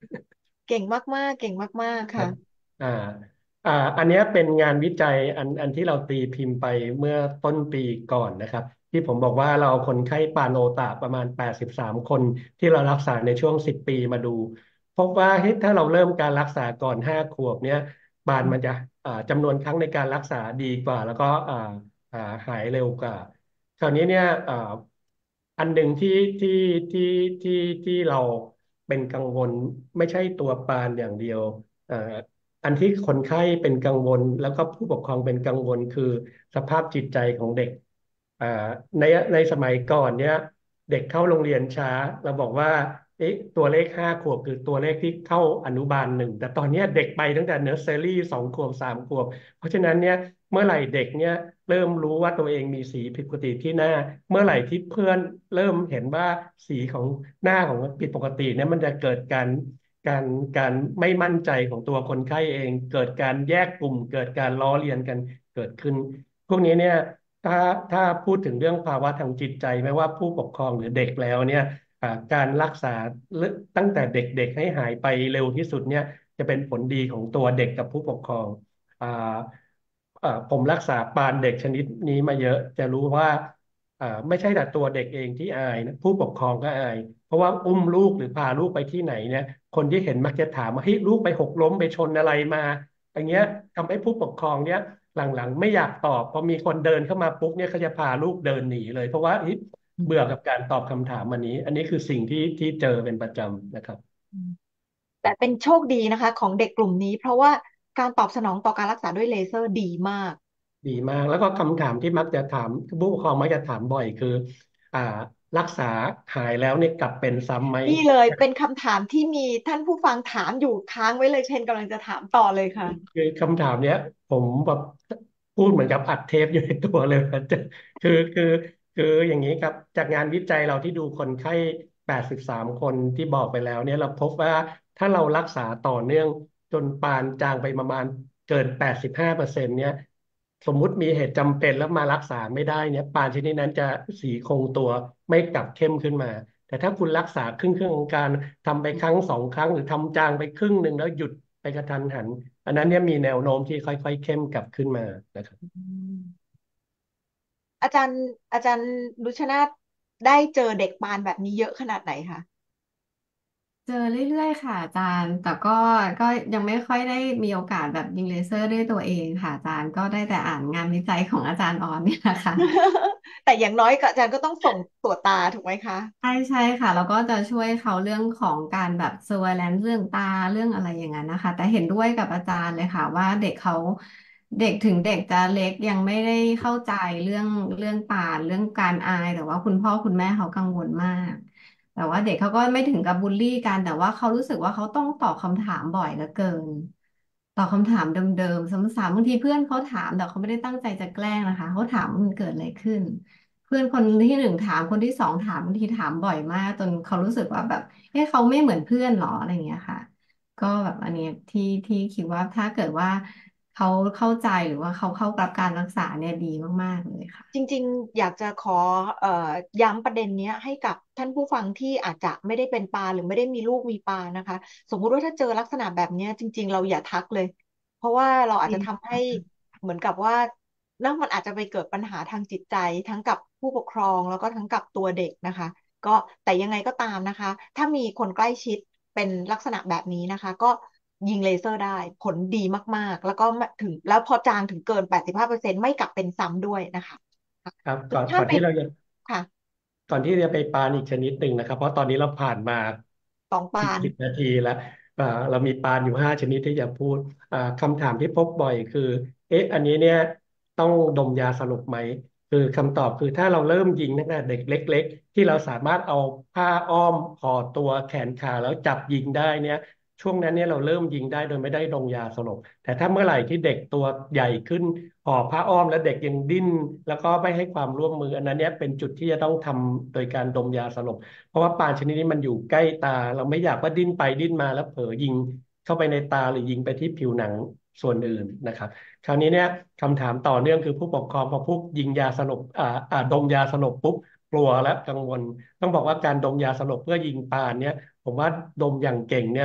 เก่งมากๆเก่งมากๆค่ะครับอ่าอ่าอันเนี้ยเป็นงานวิจัยอันอันที่เราตีพิมพ์ไปเมื่อต้นปีก่อนนะครับที่ผมบอกว่าเราเอาคนไข้ปานโอตะประมาณแปดสิบสามคนที่เรารักษาในช่วงสิบปีมาดูพบว่าเฮ้ยถ้าเราเริ่มการรักษาก่อนห้าขวบเนี้ยปานมันจะอ่าจำนวนครั้งในการรักษาดีกว่าแล้วก็อ่าอ่าหายเร็วกว่าคราวนี้เนี่ยอ่าอันหนึ่งที่ที่ที่ที่ที่เราเป็นกังวลไม่ใช่ตัวปานอย่างเดียว เอ่ออันที่คนไข้เป็นกังวลแล้วก็ผู้ปกครองเป็นกังวลคือสภาพจิตใจของเด็กอ่าในในสมัยก่อนเนี่ยเด็กเข้าโรงเรียนช้าเราบอกว่าเอ๊ะตัวเลขห้าขวบคือตัวเลขที่เข้าอนุบาลหนึ่งแต่ตอนเนี้ยเด็กไปตั้งแต่เนอร์เซอรี่สองขวบสามขวบเพราะฉะนั้นเนี่ยเมื่อไหร่เด็กเนี่ยเริ่มรู้ว่าตัวเองมีสีผิดปกติที่หน้าเมื่อไหร่ที่เพื่อนเริ่มเห็นว่าสีของหน้าของผิดปกติเนี่ยมันจะเกิดการ การการไม่มั่นใจของตัวคนไข้เองเกิดการแยกกลุ่มเกิดการล้อเลียนกันเกิดขึ้นพวกนี้เนี่ยถ้าถ้าพูดถึงเรื่องภาวะทางจิตใจไม่ว่าผู้ปกครองหรือเด็กแล้วเนี่ยอ่าการรักษาตั้งแต่เด็กๆให้หายไปเร็วที่สุดเนี่ยจะเป็นผลดีของตัวเด็กกับผู้ปกครองอ่าอ่าผมรักษาปานเด็กชนิดนี้มาเยอะจะรู้ว่าอ่าไม่ใช่แต่ตัวเด็กเองที่อายนะผู้ปกครองก็อาย เพราะว่าอุ้มลูกหรือพาลูกไปที่ไหนเนี่ยคนที่เห็นมักจะถามว่าเฮ้ยลูกไปหกล้มไปชนอะไรมาอย่างเงี้ยทำให้ผู้ปกครองเนี่ยหลังๆไม่อยากตอบพอมีคนเดินเข้ามาปุ๊บเนี่ยเขาจะพาลูกเดินหนีเลยเพราะว่าเฮ้ยเบื่อกับการตอบคำถามอันนี้อันนี้คือสิ่งที่ที่เจอเป็นประจำนะครับแต่เป็นโชคดีนะคะของเด็กกลุ่มนี้เพราะว่าการตอบสนองต่อการรักษาด้วยเลเซอร์ดีมากดีมากแล้วก็คำถามที่มักจะถามผู้ปกครองมักจะถามบ่อยคืออ่ารักษาหายแล้วเนี่ยกลับเป็นซ้ำไหมนี่เลยเป็นคำถามที่มีท่านผู้ฟังถามอยู่ค้างไว้เลยเชนกำลังจะถามต่อเลยค่ะคือคำถามเนี้ยผมแบบพูดเหมือนกับอัดเทปอยู่ในตัวเลยครับจะคือคือคืออย่างนี้ครับจากงานวิจัยเราที่ดูคนไข้แปดสิบสามคนที่บอกไปแล้วเนี่ยเราพบว่าถ้าเรารักษาต่อเนื่องจนปานจางไปประมาณเกินแปดสิบห้าเปอร์เซ็นต์เนี่ยสมมุติมีเหตุจำเป็นแล้วมารักษาไม่ได้เนี่ยปานชนิดนั้นจะสีคงตัวไม่กลับเข้มขึ้นมาแต่ถ้าคุณรักษาครึ่งครึ่งของการทำไปครั้งสองครั้งหรือทำจางไปครึ่งหนึ่งแล้วหยุดไปกระทันหัน อันนั้นเนี่ยมีแนวโน้มที่ค่อยๆเข้มกลับขึ้นมานะครับอืมอาจารย์อาจารย์รุชนาธิ์ได้เจอเด็กปานแบบนี้เยอะขนาดไหนคะเจอเรื่อยๆค่ะอาจารย์แต่ก็ก็ยังไม่ค่อยได้มีโอกาสแบบยิงเลเซอร์ด้วยตัวเองค่ะอาจารย์ก็ได้แต่อ่านงานวิจัยของอาจารย์ออนเนี่ยนะคะแต่อย่างน้อยก็อาจารย์ก็ต้องส่งตรวจตาถูกไหมคะใช่ใช่ค่ะแล้วก็จะช่วยเขาเรื่องของการแบบ surveillance เรื่องตาเรื่องอะไรอย่างนั้นนะคะแต่เห็นด้วยกับอาจารย์เลยค่ะว่าเด็กเขาเด็กถึงเด็กจะเล็กยังไม่ได้เข้าใจเรื่องเรื่องปานเรื่องการอายแต่ว่าคุณพ่อคุณแม่เขากังวลมากแต่ว่าเด็กเขาก็ไม่ถึงกับบูลลี่กันแต่ว่าเขารู้สึกว่าเขาต้องตอบคำถามบ่อยเหลือเกินตอบคำถามเดิมๆซ้ำๆบางทีเพื่อนเขาถามแต่เขาไม่ได้ตั้งใจจะแกล้งนะคะเขาถามว่ามันเกิดอะไรขึ้น เพื่อนคนที่หนึ่งถามคนที่สองถามบางทีถามบ่อยมากจนเขารู้สึกว่าแบบเฮ้ยเขาไม่เหมือนเพื่อนหรออะไรอย่างเงี้ยค่ะก็แบบอันเนี้ยที่ที่คิดว่าถ้าเกิดว่าเขาเข้าใจหรือว่าเขาเข้ารับการรักษาเนี่ยดีมากๆเลยค่ะจริงๆอยากจะขอเอ่อย้ำประเด็นเนี้ยให้กับท่านผู้ฟังที่อาจจะไม่ได้เป็นปลาหรือไม่ได้มีลูกมีปลานะคะสมมุติว่าถ้าเจอลักษณะแบบเนี้ยจริงๆเราอย่าทักเลยเพราะว่าเราอาจจริงจะทำให้เหมือนกับว่าแล้วมันอาจจะไปเกิดปัญหาทางจิตใจทั้งกับผู้ปกครองแล้วก็ทั้งกับตัวเด็กนะคะก็แต่ยังไงก็ตามนะคะถ้ามีคนใกล้ชิดเป็นลักษณะแบบนี้นะคะก็ยิงเลเซอร์ได้ผลดีมากๆแล้วก็ถึงแล้วพอจางถึงเกินแปดสิบห้าเปอร์เซ็นต์ไม่กลับเป็นซ้ำด้วยนะคะครับก่อนถ้าเป็นก่อนที่เราจะค่ะก่อนที่จะไปปานอีกชนิดหนึ่งนะครับเพราะตอนนี้เราผ่านมาสองปานสี่สิบนาทีแล้วอ่าเรามีปานอยู่ห้าชนิดที่จะพูดอ่าคำถามที่พบบ่อยคือเอ๊ะอันนี้เนี่ยต้องดมยาสลบไหมคือคำตอบคือถ้าเราเริ่มยิงตั้งแต่เด็กเล็กๆที่เราสามารถเอาผ้าอ้อมห่อตัวแขนขาแล้วจับยิงได้เนี่ยช่วงนั้นเนี่ยเราเริ่มยิงได้โดยไม่ได้ดมยาสลบ แต่ถ้าเมื่อไหร่ที่เด็กตัวใหญ่ขึ้นห่อผ้าอ้อมแล้วเด็กยังดิ้นแล้วก็ไม่ให้ความร่วมมืออันนั้นเนี่ยเป็นจุดที่จะต้องทำโดยการดมยาสลบเพราะว่าปลาชนิดนี้มันอยู่ใกล้ตาเราไม่อยากว่าดิ้นไปดิ้นมาแล้วเผลอยิงเข้าไปในตาหรือยิงไปที่ผิวหนังส่วนอื่นนะครับคราวนี้เนี่ยคำถามต่อเนื่องคือผู้ปกครองพอพูดยิงยาสลบอ่าอ่าดมยาสลบปุ๊บกลัวและกังวลต้องบอกว่าการดมยาสลบเพื่อยิงปลาเนี่ยผมว่าดมอย่างเก่งเนี่ย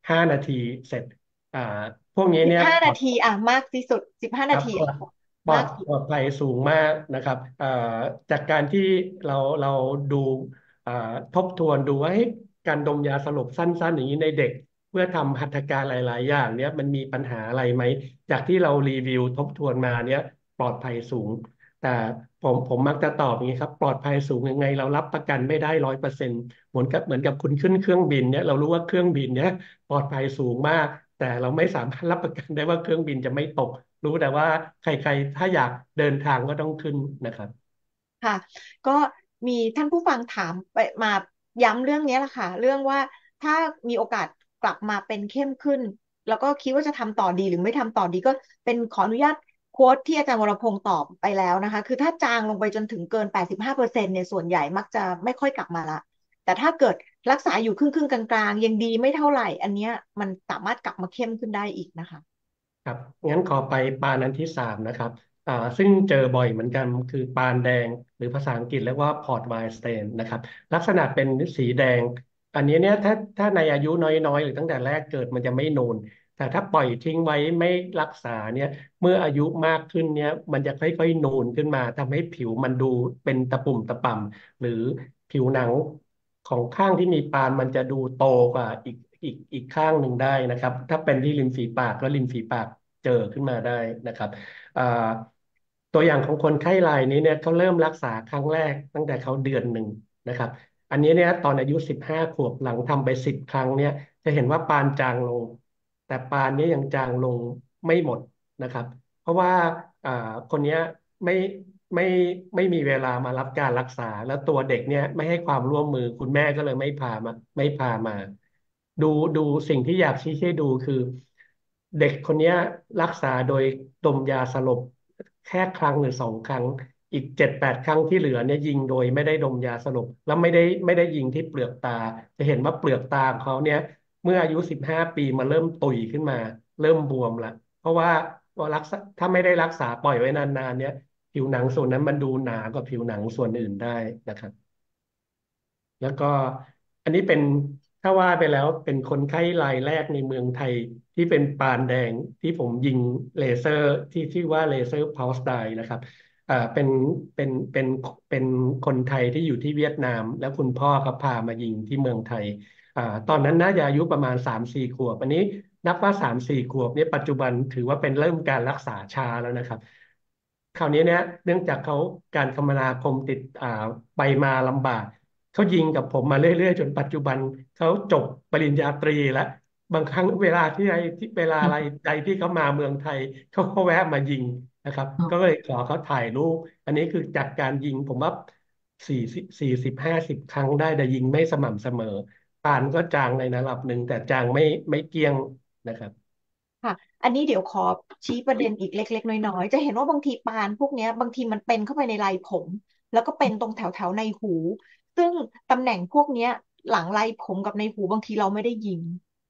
ห้านาทีเสร็จอ่าพวกนี้สิบเนี่ยห้านาทีอ่ะมากที่สุดสิบห้านาทีอ่ะครับปลอดปลอดมากสุดปลอดภัยสูงมากนะครับเอ่อจากการที่เราเราดูเอ่อทบทวนดูว่าเฮ้ยการดมยาสลบสั้นๆอย่างนี้ในเด็กเพื่อทำหัตถการหลายๆอย่างเนี้ยมันมีปัญหาอะไรไหมจากที่เรารีวิวทบทวนมาเนี้ยปลอดภัยสูงแต่ผมผมมักจะตอบอย่างนี้ครับปลอดภัยสูงยังไงเรารับประกันไม่ได้ร้อยเปอร์เซ็นต์เหมือนกับเหมือนกับคุณขึ้นเครื่องบินเนี่ยเรารู้ว่าเครื่องบินเนี้ยปลอดภัยสูงมากแต่เราไม่สามารถรับประกันได้ว่าเครื่องบินจะไม่ตก รู้แต่ว่าใครๆถ้าอยากเดินทางก็ต้องขึ้นนะครับค่ะก็มีท่านผู้ฟังถามไปมาย้ำเรื่องนี้แหละค่ะเรื่องว่าถ้ามีโอกาสกลับมาเป็นเข้มขึ้นแล้วก็คิดว่าจะทำต่อดีหรือไม่ทำต่อดีก็เป็นขออนุญาตโค้ดที่อาจารย์วรพงศ์ตอบไปแล้วนะคะคือถ้าจางลงไปจนถึงเกินแปดสิบห้าเปอร์เซ็นต์เนี่ยส่วนใหญ่มักจะไม่ค่อยกลับมาละแต่ถ้าเกิดรักษาอยู่ครึ่งครึ่งกลางๆยังดีไม่เท่าไหร่อันเนี้ยมันสามารถกลับมาเข้มขึ้นได้อีกนะคะครับงั้นขอไปปานอันที่สามนะครับอ่าซึ่งเจอบ่อยเหมือนกันคือปานแดงหรือภาษาอังกฤษเรียกว่าพอร์ตไวน์สเตนนะครับลักษณะเป็นสีแดงอันนี้เนี่ยถ้าถ้าในอายุน้อยๆหรือตั้งแต่แรกเกิดมันจะไม่นูนแต่ถ้าปล่อยทิ้งไว้ไม่รักษาเนี่ยเมื่ออายุมากขึ้นเนี่ยมันจะค่อยๆนูนขึ้นมาทำให้ผิวมันดูเป็นตะปุ่มตะป่ำหรือผิวหนังของข้างที่มีปานมันจะดูโตกว่าอีกอีกอีกข้างหนึ่งได้นะครับถ้าเป็นที่ริมฝีปากก็ริมฝีปาก เจอขึ้นมาได้นะครับอ่าตัวอย่างของคนไข้รายนี้เนี่ยเขาเริ่มรักษาครั้งแรกตั้งแต่เขาเดือนหนึ่งนะครับอันนี้เนี่ยตอนอายุสิบห้าขวบหลังทำไปสิบครั้งเนี่ยจะเห็นว่าปานจางลงแต่ปานเนี้ยังจางลงไม่หมดนะครับเพราะว่าอ่าคนเนี้ยไม่ไม่ไม่มีเวลามารับการรักษาแล้วตัวเด็กเนี่ยไม่ให้ความร่วมมือคุณแม่ก็เลยไม่พามาไม่พามา ดูดูสิ่งที่อยากชี้ให้ดูคือเด็กคนเนี้ยรักษาโดยดมยาสลบแค่ครั้งหรือสองครั้งอีกเจ็ดแปดครั้งที่เหลือเนี่ยยิงโดยไม่ได้ดมยาสลบแล้วไม่ได้ไม่ได้ยิงที่เปลือกตาจะเห็นว่าเปลือกตาของเขาเนี่ยเมื่ออายุสิบห้าปีมาเริ่มตุยขึ้นมาเริ่มบวมละเพราะว่าว่ารักษาถ้าไม่ได้รักษาปล่อยไว้นานๆเนี่ยผิวหนังส่วนนั้นมันดูหนากว่าผิวหนังส่วนอื่นได้นะครับ แล้วก็อันนี้เป็นถ้าว่าไปแล้วเป็นคนไข้รายแรกในเมืองไทยที่เป็นปานแดงที่ผมยิงเลเซอร์ที่ชื่อว่าเลเซอร์พาวส์ไดนะครับอ่าเป็นเป็นเป็นเป็นคนไทยที่อยู่ที่เวียดนามแล้วคุณพ่อเขาพามายิงที่เมืองไทยอ่าตอนนั้นน่าจะอายุประมาณสามสี่ขวบอันนี้นับว่าสามสี่ขวบเนี่ยปัจจุบันถือว่าเป็นเริ่มการรักษาชาแล้วนะครับคราวนี้เนี่ยเนื่องจากเขาการคมนาคมติดอ่าไปมาลำบาก เขายิงกับผมมาเรื่อยๆจนปัจจุบันเขาจบปริญญาตรีแล้วบางครั้งเวลาที่ใดที่เวลาอะไรใดที่เขามาเมืองไทยเขาก็แวะมายิงนะครับก็เลยขอเขาถ่ายรูปอันนี้คือจากการยิงผมว่าสี่สิบสี่สิบห้าสิบครั้งได้แต่ยิงไม่สม่ำเสมอปานก็จางในระดับหนึ่งแต่จางไม่ไม่เกลี้ยงนะครับค่ะอันนี้เดี๋ยวขอชี้ประเด็นอีกเล็กๆน้อยๆจะเห็นว่าบางทีปานพวกเนี้ยบางทีมันเป็นเข้าไปในไรผมแล้วก็เป็นตรงแถวๆในหูซึ่งตำแหน่งพวกเนี้ยหลังไรผมกับในหูบางทีเราไม่ได้ยิง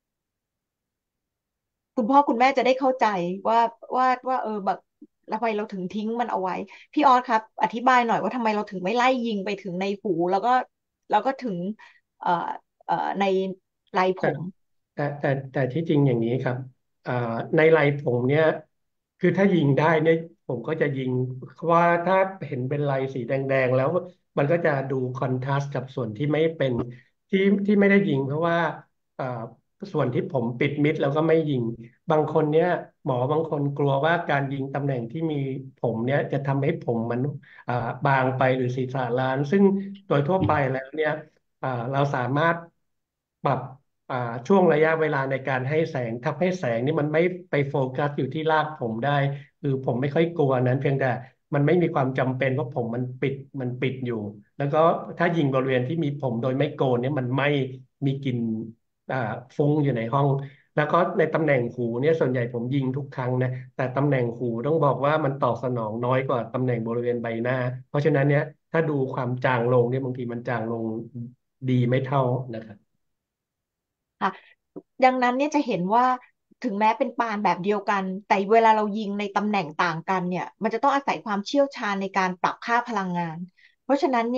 คุณพ่อคุณแม่จะได้เข้าใจว่าว่าว่าเออแบบแล้วทำไมเราถึงทิ้งมันเอาไว้พี่ออสครับอธิบายหน่อยว่าทำไมเราถึงไม่ไล่ยิงไปถึงในหูแล้วก็แล้วก็ถึงเอ่อเอ่อในไรผมแต่แต่แต่ที่จริงอย่างนี้ครับอ่าในไลน์ผมเนี่ยคือถ้ายิงได้เนี่ยผมก็จะยิงเพราะว่าถ้าเห็นเป็นลายสีแดงๆแล้วมันก็จะดูคอนทราสต์กับส่วนที่ไม่เป็นที่ที่ไม่ได้ยิงเพราะว่าอ่าส่วนที่ผมปิดมิดแล้วก็ไม่ยิงบางคนเนี่ยหมอบางคนกลัวว่าการยิงตำแหน่งที่มีผมเนี่ยจะทำให้ผมมันอ่าบางไปหรือศีรษะล้านซึ่งโดยทั่วไปแล้วเนี่ย อ่าเราสามารถปรับอ่าช่วงระยะเวลาในการให้แสงทำให้แสงนี่มันไม่ไปโฟกัสอยู่ที่รากผมได้คือผมไม่ค่อยกลัวนั้นเพียงแต่มันไม่มีความจำเป็นเพราะผมมันปิดมันปิดอยู่แล้วก็ถ้ายิงบริเวณที่มีผมโดยไม่โกนเนี่ยมันไม่มีกลิ่นอ่าฟุ้งอยู่ในห้องแล้วก็ในตำแหน่งหูเนี่ยส่วนใหญ่ผมยิงทุกครั้งนะแต่ตำแหน่งหูต้องบอกว่ามันตอบสนองน้อยกว่าตำแหน่งบริเวณใบหน้าเพราะฉะนั้นเนี่ยถ้าดูความจางลงเนี่ยบางทีมันจางลง ดีไม่เท่านะครับค่ะ ดังนั้นเนี่ยจะเห็นว่าถึงแม้เป็นปานแบบเดียวกันแต่เวลาเรายิงในตำแหน่งต่างกันเนี่ยมันจะต้องอาศัยความเชี่ยวชาญในการปรับค่าพลังงานเพราะฉะนั้นเนี่ย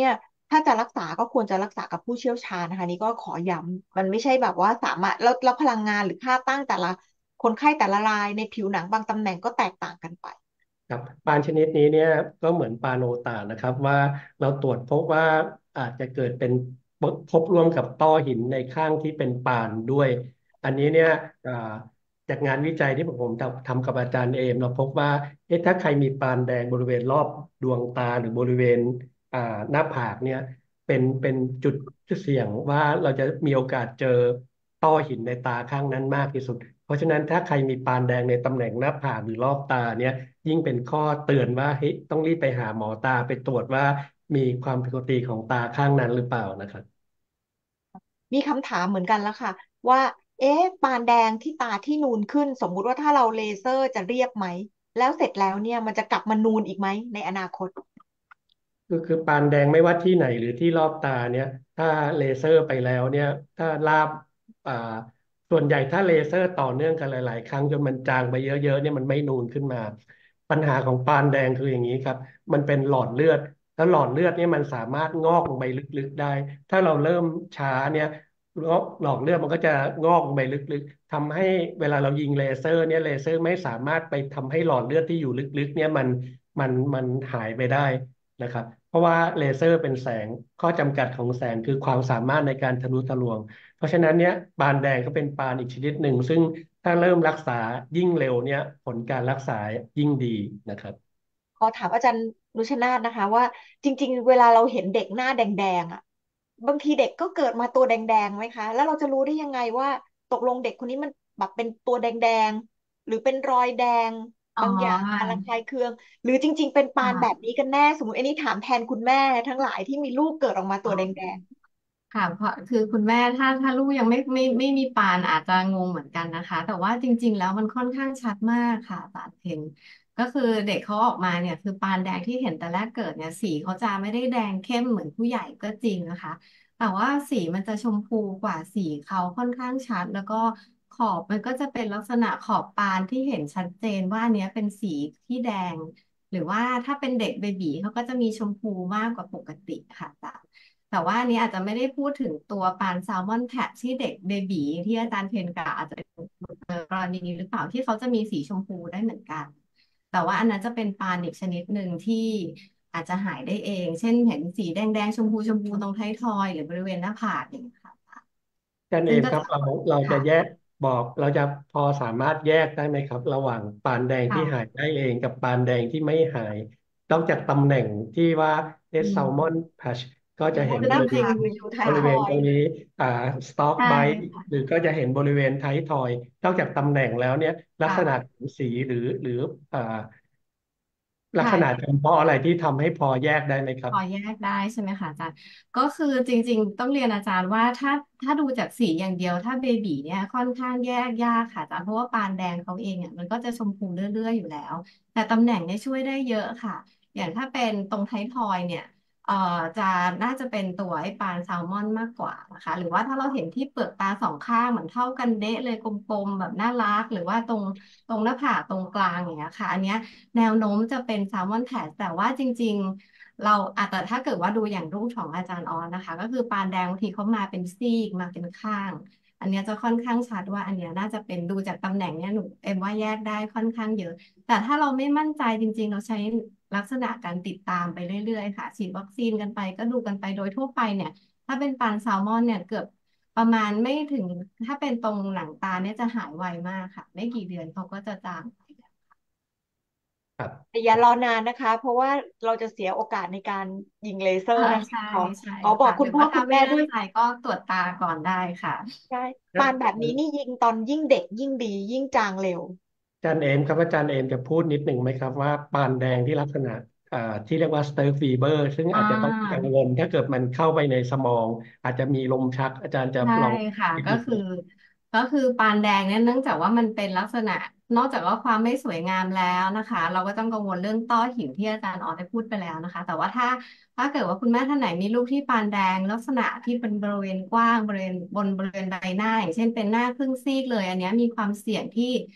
ถ้าจะรักษาก็ควรจะรักษากับผู้เชี่ยวชาญนะคะนี่ก็ขอย้ำมันไม่ใช่แบบว่าสามารถแล้วแล้วพลังงานหรือค่าตั้งแต่ละคนไข้แต่ละรายในผิวหนังบางตำแหน่งก็แตกต่างกันไปครับปานชนิดนี้เนี่ยก็เหมือนปาโนตานะครับว่าเราตรวจพบว่าอาจจะเกิดเป็นพบร่วมกับต้อหินในข้างที่เป็นปานด้วยอันนี้เนี่ยอ่าจากงานวิจัยที่ผมทำทำกับอาจารย์เอมเราพบว่าเอ๊ะถ้าใครมีปานแดงบริเวณรอบดวงตาหรือบริเวณอ่าหน้าผากเนี่ยเป็นเป็นจุดเสี่ยงว่าเราจะมีโอกาสเจอต้อหินในตาข้างนั้นมากที่สุดเพราะฉะนั้นถ้าใครมีปานแดงในตำแหน่งหน้าผากหรือรอบตาเนี่ย ยิ่งเป็นข้อเตือนว่าเฮ้ยต้องรีบไปหาหมอตาไปตรวจว่ามีความผิดปกติของตาข้างนั้นหรือเปล่านะครับมีคำถามเหมือนกันแล้วค่ะว่าเอ๊ะปานแดงที่ตาที่นูนขึ้นสมมุติว่าถ้าเราเลเซอร์จะเรียบไหมแล้วเสร็จแล้วเนี่ยมันจะกลับมานูนอีกไหมในอนาคตคือคือปานแดงไม่ว่าที่ไหนหรือที่รอบตาเนี่ยถ้าเลเซอร์ไปแล้วเนี่ยถ้าลาบอ่าส่วนใหญ่ถ้าเลเซอร์ต่อเนื่องกันหลายๆครั้งจนมันจางไปเยอะๆเนี่ยมันไม่นูนขึ้นมาปัญหาของปานแดงคืออย่างนี้ครับมันเป็นหลอดเลือดแล้วหลอดเลือดเนี่ยมันสามารถงอกลงไปลึกๆได้ถ้าเราเริ่มช้าเนี่ย งอกหลอดเลือดมันก็จะงอกลงไปลึกๆทำให้เวลาเรายิงเลเซอร์เนี่ยเลเซอร์ไม่สามารถไปทำให้หลอดเลือดที่อยู่ลึกๆเนี่ยมันมันมันหายไปได้นะครับเพราะว่าเลเซอร์เป็นแสงข้อจำกัดของแสงคือความสามารถในการทะลุทะลวงเพราะฉะนั้นเนี่ยปานแดงก็เป็นปานอีกชนิดหนึ่งซึ่งถ้าเริ่มรักษายิ่งเร็วเนี่ยผลการรักษายิ่งดีนะครับขอถามอาจารย์นุชนาธนะคะว่าจริงๆเวลาเราเห็นเด็กหน้าแดงๆอ่ะบางทีเด็กก็เกิดมาตัวแดงๆไหมคะแล้วเราจะรู้ได้ยังไงว่าตกลงเด็กคนนี้มันแบบเป็นตัวแดงๆหรือเป็นรอยแดงอ๋บางอย่างการระอคายเคืองหรือจริงๆเป็นปานแบบค่ะนี้กันแน่สมมติอันนี้ถามแทนคุณแม่ทั้งหลายที่มีลูกเกิดออกมาอ๋อตัวแดงค่ะเพราะคือคุณแม่ถ้าถ้าลูกยังไม่ไม่ไม่มีปานอาจจะงงเหมือนกันนะคะแต่ว่าจริงๆแล้วมันค่อนข้างชัดมากค่ะอาจารย์เพนก็คือเด็กเขาออกมาเนี่ยคือปานแดงที่เห็นแต่แรกเกิดเนี่ยสีเขาจะไม่ได้แดงเข้มเหมือนผู้ใหญ่ก็จริงนะคะแต่ว่าสีมันจะชมพูกว่าสีเขาค่อนข้างชัดแล้วก็ขอบมันก็จะเป็นลักษณะขอบปานที่เห็นชัดเจนว่าอันเนี้ยเป็นสีที่แดงหรือว่าถ้าเป็นเด็กเบบีเขาก็จะมีชมพูมากกว่าปกติค่ะอาจารย์ แต่ว่าอันนี้อาจจะไม่ได้พูดถึงตัวปลาแซลมอนแทบที่เด็กเบบีที่อาจารย์เพนกล่าวอาจจะเป็นกรณีนี้หรือเปล่าที่เขาจะมีสีชมพูได้เหมือนกันแต่ว่าอันนั้นจะเป็นปลาอีกชนิดหนึ่งที่อาจจะหายได้เองเช่นเห็นสีแดงแดงชมพูชมพูตรงท้ายทอยหรือบริเวณหน้าผากอย่างนี้ยค่ะอาจารย์เอซึ่งก็จะมครับเราเราจะค่ะแยกบอกเราจะพอสามารถแยกได้ไหมครับระหว่างปานแดงที่หายค่ะได้เองกับปานแดงที่ไม่หายนอกจากตำแหน่งที่ว่าเออืสแซลมอนมแพชก็จะเห็นๆอยู่บนหบริเวณน้าผากหรืออยู่ท้ายทบริเวอยณตรงนี้อ่าสต็อกใช่ไบหรือค่ะก็จะเห็นบริเวณไททอยนอกจากตำแหน่งแล้วเนี่ยลักษณะค่ะของสีหรือหรืออ่าลักษณะค่ะเฉพาะอะไรที่ทำให้พอแยกได้ไหมครับพอแยกได้ใช่ไหมคะอาจารย์ก็คือจริงๆต้องเรียนอาจารย์ว่าถ้าถ้าดูจากสีอย่างเดียวถ้าเบบีเนี่ยค่อนข้างแยกยากค่ะอาจารย์เพราะว่าปานแดงเขาเองเนี่ยมันก็จะชมพูเรื่อยๆอยู่แล้วแต่ตำแหน่งเนี่ยช่วยได้เยอะค่ะอย่างถ้าเป็นตรงไททอยเนี่ยเอ่อจะน่าจะเป็นตัวไอ้ปานแซลมอนมากกว่านะคะหรือว่าถ้าเราเห็นที่เปลือกตาสองข้างเหมือนเท่ากันเดะเลยกลมๆแบบน่ารักหรือว่าตรงตรงหน้าผากตรงกลางอย่างเงี้ยค่ะอันเนี้ยแนวโน้มจะเป็นแซลมอนแทสแต่ว่าจริงๆ เราอาจแต่ถ้าเกิดว่าดูอย่างรูปของอาจารย์ออสนะคะก็คือปานแดงบางทีเขามาเป็นซีกมาเป็นข้างอันเนี้ยจะค่อนข้างชัดว่าอันเนี้ยน่าจะเป็นดูจากตำแหน่งเนี้ยหนูเอ็มว่าแยกได้ค่อนข้างเยอะแต่ถ้าเราไม่มั่นใจจริงๆเราใช้ลักษณะการติดตามไปเรื่อยๆค่ะฉีดวัคซีนกันไปก็ดูกันไปโดยทั่วไปเนี่ยถ้าเป็นปานแซลมอนเนี่ยเกือบประมาณไม่ถึงถ้าเป็นตรงหนังตาเนี่ยจะหายไวมากค่ะไม่กี่เดือนเขาก็จะจางไปแล้วแต่อย่ารอนานนะคะเพราะว่าเราจะเสียโอกาสในการยิงเลเซออ่าร์นะคะใช่ขอใช่ขอบอกค่ะคุณพ่อหรือว่าถ้าคุณแม่ด้วยไม่มั่นใจก็ตรวจตาก่อนได้ค่ะใช่ปานแบบนี้นี่ยิงตอนยิ่งเด็กยิ่งดียิ่งจางเร็วอาจารย์เอมครับอาจารย์เอมจะพูดนิดหนึ่งไหมครับว่าปานแดงที่ลักษณะอ่าที่เรียกว่าสเตอร์ฟีเบอร์ซึ่งอ่อาจจะต้องกังาวลถ้าเกิดมันเข้าไปในสมองอาจจะมีลมชักอาจารย์จะใช่ลองค่ะนิดก็คือหนึ่งก็คือปานแดงเนี่ยเนื่องจากว่ามันเป็นลักษณะนอกจากว่าความไม่สวยงามแล้วนะคะเราก็ต้องกังวลเรื่องต้อหินที่อาจารย์ออได้พูดไปแล้วนะคะแต่ว่าถ้าถ้าเกิดว่าคุณแม่ท่านไหนมีลูกที่ปานแดงลักษณะที่เป็นบริเวณกว้างบริเวณบนบริเวณใบหน้าอย่างเช่นเป็นหน้าครึ่งซีกเลยอันเนี้ยมีความเสี่ยงที่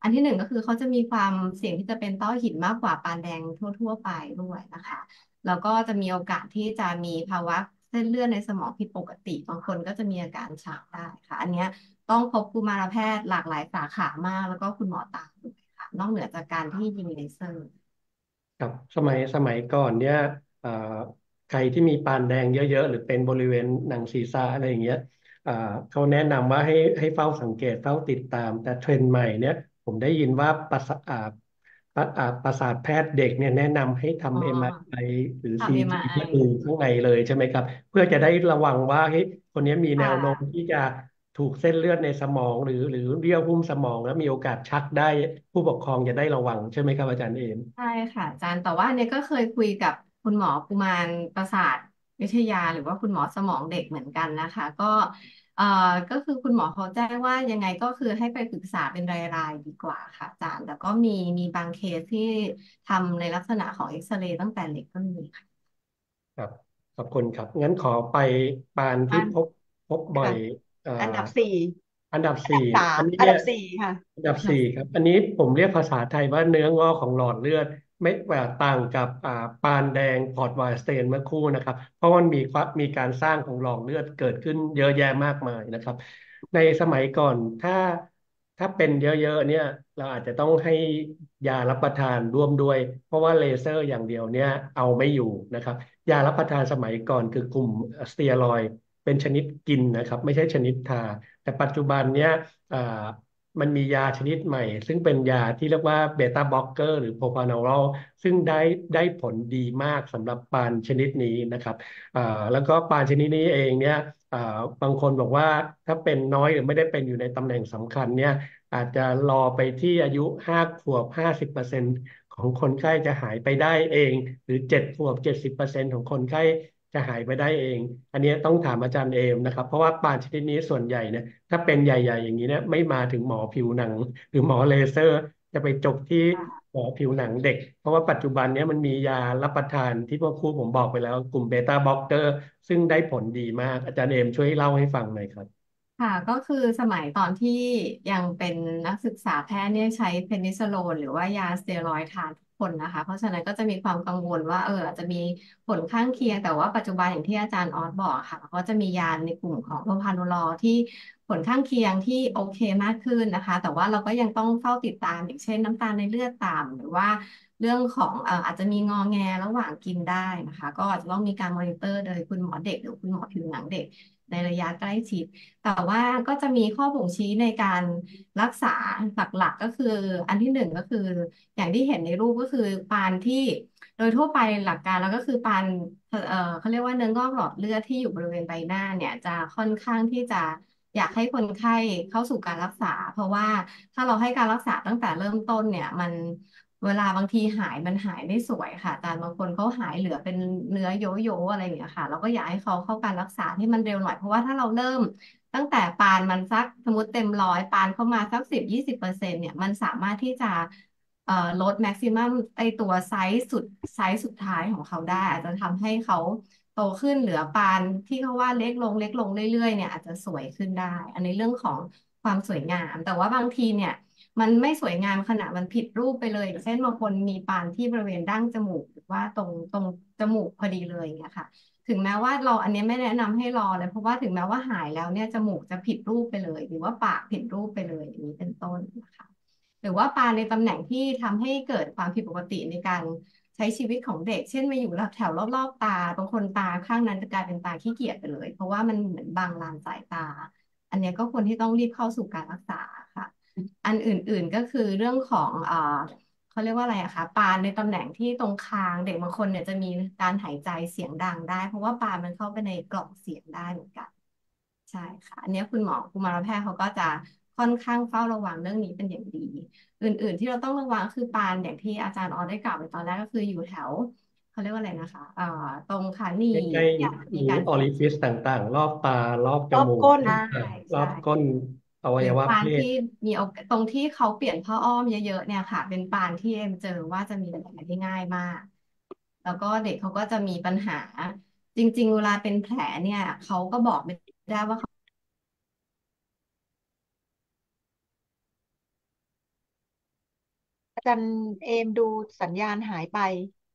อันที่หนึ่งก็คือเขาจะมีความเสี่ยงที่จะเป็นต้อหินมากกว่าปานแดงทั่วๆไปด้วยนะคะแล้วก็จะมีโอกาสที่จะมีภาวะเส้นเลือดในสมองผิดปกติบางคนก็จะมีอาการชักได้ค่ะอันเนี้ยต้องพบกุมารแพทย์หลากหลายสาขามากแล้วก็คุณหมอตาด้วยค่ะนอกเหนือจากการที่ยิงเลเซอร์ครับสมัยสมัยก่อนเนี่ยอ่าใครที่มีปานแดงเยอะๆหรือเป็นบริเวณหนังศีรษะอะไรอย่างเงี้ยอ่าเขาแนะนำว่าให้ให้เฝ้าสังเกตเฝ้าติดตามแต่เทรนด์ใหม่เนี่ยผมได้ยินว่าประสาอ่าประอ่าประสาทแพทย์เด็กเนี่ยแนะนำให้อ๋อทำ เอ็ม อาร์ ไอ หรือทำซี ทีเอ็ม อาร์ ไอเพื่อดูข้างในเลยใช่ไหมครับเพื่อจะได้ระวังว่าเฮ้ยคนนี้มีคแนวโน้ม่ะที่จะถูกเส้นเลือดในสมองหรือหรือเยื่อหุ้มสมองแล้วมีโอกาสชักได้ผู้ปกครองจะได้ระวังใช่ไหมครับอาจารย์เอมใช่ค่ะอาจารย์แต่ว่าเนี่ยก็เคยคุยกับคุณหมอกุมารประสาทวิทยาหรือว่าคุณหมอสมองเด็กเหมือนกันนะคะก็เอ่อก็คือคุณหมอเขาแจ้งว่ายังไงก็คือให้ไปปรึกษาเป็นรายๆดีกว่าค่ะอาจารย์แต่ก็มีมีบางเคสที่ทำในลักษณะของเอ็กซเรย์ตั้งแต่เด็กก็มีค่ะครับขอบคุณครับงั้นขอไปปานที่อันพบพบบ่อค่ะยเอ่ออันดับสี่อันดับสี่อันดับสามอันนี้เนี่ยอันดับสี่ค่ะอันดับสี่ครับอันนี้ผมเรียกภาษาไทยว่าเนื้องอกของหลอดเลือดไม่แตกต่างกับอ่าปานแดงพอร์ตไวน์สเตนเมื่อครู่นะครับเพราะมันมีความมีการสร้างของหลอดเลือดเกิดขึ้นเยอะแยะมากมายนะครับในสมัยก่อนถ้าถ้าเป็นเยอะๆเนี่ยเราอาจจะต้องให้ยารับประทานร่วมด้วยเพราะว่าเลเซอร์อย่างเดียวเนี่ยเอาไม่อยู่นะครับ ยารับประทานสมัยก่อนคือกลุ่มสเตียรอยด์เป็นชนิดกินนะครับไม่ใช่ชนิดทาแต่ปัจจุบันเนี้ยอ่ามันมียาชนิดใหม่ซึ่งเป็นยาที่เรียกว่าเบต้าบล็อกเกอร์หรือโพพานอรอลซึ่งได้ได้ผลดีมากสำหรับปานชนิดนี้นะครับอ่าแล้วก็ปานชนิดนี้เองเนี่ยอ่าบางคนบอกว่าถ้าเป็นน้อยหรือไม่ได้เป็นอยู่ในตำแหน่งสำคัญเนี่ยอาจจะรอไปที่อายุห้าขวบห้าสิบเปอร์เซ็นต์ของคนไข้จะหายไปได้เอง หรือเจ็ดขวบเจ็ดสิบเปอร์เซ็นต์ของคนไข้จะหายไปได้เองอันนี้ต้องถามอาจารย์เอมนะครับเพราะว่าปานชนิดนี้ส่วนใหญ่เนี่ยถ้าเป็นใหญ่ๆอย่างนี้เนี่ยไม่มาถึงหมอผิวหนังหรือหมอเลเซอร์จะไปจบที่หมอผิวหนังเด็กเพราะว่าปัจจุบันเนี้ยมันมียารับประทานที่พวกครูผมบอกไปแล้วกลุ่มเบต้าบล็อกเกอร์ซึ่งได้ผลดีมากอาจารย์เอมช่วยเล่าให้ฟังหน่อยครับค่ะก็คือสมัยตอนที่ยังเป็นนักศึกษาแพทย์เนี่ยใช้เพนิซิลลินหรือว่ายาสเตียรอยด์ทานทุกคนนะคะเพราะฉะนั้นก็จะมีความกังวลว่าเอออาจจะมีผลข้างเคียงแต่ว่าปัจจุบันอย่างที่อาจารย์ออสบอกค่ะก็จะมียาในกลุ่มของโพพาโนลอที่ผลข้างเคียงที่โอเคมากขึ้นนะคะแต่ว่าเราก็ยังต้องเฝ้าติดตามอย่างเช่นน้ำตาลในเลือดต่ำหรือว่าเรื่องของเอ่ออาจจะมีงอแงระหว่างกินได้นะคะก็อาจจะต้องมีการมอนิเตอร์โดยคุณหมอเด็กหรือคุณหมอผิวหนังเด็กในระยะใกล้ชิด แต่ว่าก็จะมีข้อบ่งชี้ในการรักษาหลักๆก็คืออันที่หนึ่งก็คืออย่างที่เห็นในรูปก็คือปานที่โดยทั่วไปหลักการแล้วก็คือปานเอ่อเขาเรียกว่าเนื้องอกหลอดเลือดที่อยู่บริเวณใบหน้าเนี่ยจะค่อนข้างที่จะอยากให้คนไข้เข้าสู่การรักษาเพราะว่าถ้าเราให้การรักษาตั้งแต่เริ่มต้นเนี่ยมันเวลาบางทีหายมันหายไม่สวยค่ะอาจารย์บางคนเขาหายเหลือเป็นเนื้อโยโย่อะไรอย่างเงี้ยค่ะเราก็อยากให้เขาเข้าการรักษาที่มันเร็วหน่อยเพราะว่าถ้าเราเริ่ม ตั้งแต่ปานมันสักสมมติเต็มร้อยปานเข้ามาสักสิบยี่สิบเปอร์เซ็นต์เนี่ยมันสามารถที่จะเอ่อลดแม็กซิมัมไอตัวไซส์สุดไซส์สุดท้ายของเขาได้อาจจะทำให้เขาโตขึ้นเหลือปานที่เขาว่าเล็กลงเล็กลงเรื่อยๆเนี่ยอาจจะสวยขึ้นได้อันนี้เรื่องของความสวยงามแต่ว่าบางทีเนี่ยมันไม่สวยงามขนาดมันผิดรูปไปเลยอย่างเช่นบางคนมีปานที่บริเวณดั้งจมูกหรือว่าตรงตรงจมูกพอดีเลยอย่างเงี้ยค่ะ ถึงแม้ว่าเราอันนี้ไม่แนะนำให้รอเลยเพราะว่าถึงแม้ว่าหายแล้วเนี่ยจมูกจะผิดรูปไปเลยหรือว่าปากผิดรูปไปเลยอย่างนี้เป็นต้นนะคะหรือว่าปลาในตำแหน่งที่ทำให้เกิดความผิดปกติในการใช้ชีวิตของเด็กเช่นมาอยู่แถวรอบๆตาบางคนตาข้างนั้นจะกลายเป็นตาขี้เกียจไปเลยเพราะว่ามันเหมือนบังลานสายตาอันเนี้ยก็ควรที่ต้องรีบเข้าสู่การรักษาค่ะอันอื่นๆก็คือเรื่องของเอ่อ เขาเรียกว่าอะไรอะคะปานในตำแหน่งที่ตรงคางเด็กบางคนเนี่ยจะมีการหายใจเสียงดังได้เพราะว่าปานมันเข้าไปในกล่องเสียงได้เหมือนกันใช่ค่ะอันเนี้ยคุณหมอกุมารแพทย์เขาก็จะค่อนข้างเฝ้าระวังเรื่องนี้เป็นอย่างดีอื่นๆที่เราต้องระวังคือปานอย่างที่อาจารย์ออได้กล่าวไปตอนแรกก็คืออยู่แถวเขาเรียกว่าอะไรนะคะเอ่อตรงขาหนีใกล้บที่อาจจะๆหรือมีการออริฟิศต่างๆรอบตารอบจมูกรอบก้นใช่อ่ะรอใช่บก้นอวัหรือยวะเพศปานที่มีโอกาสตรงที่เขาเปลี่ยนผ้าอ้อมเยอะๆเนี่ยค่ะเป็นปานที่เอ็มเจอว่าจะมีปัญหาที่ง่ายมากแล้วก็เด็กเขาก็จะมีปัญหาจริงๆเวลาเป็นแผลเนี่ยเขาก็บอกไม่ได้ว่าจันเอมดูสัญญาณหายไป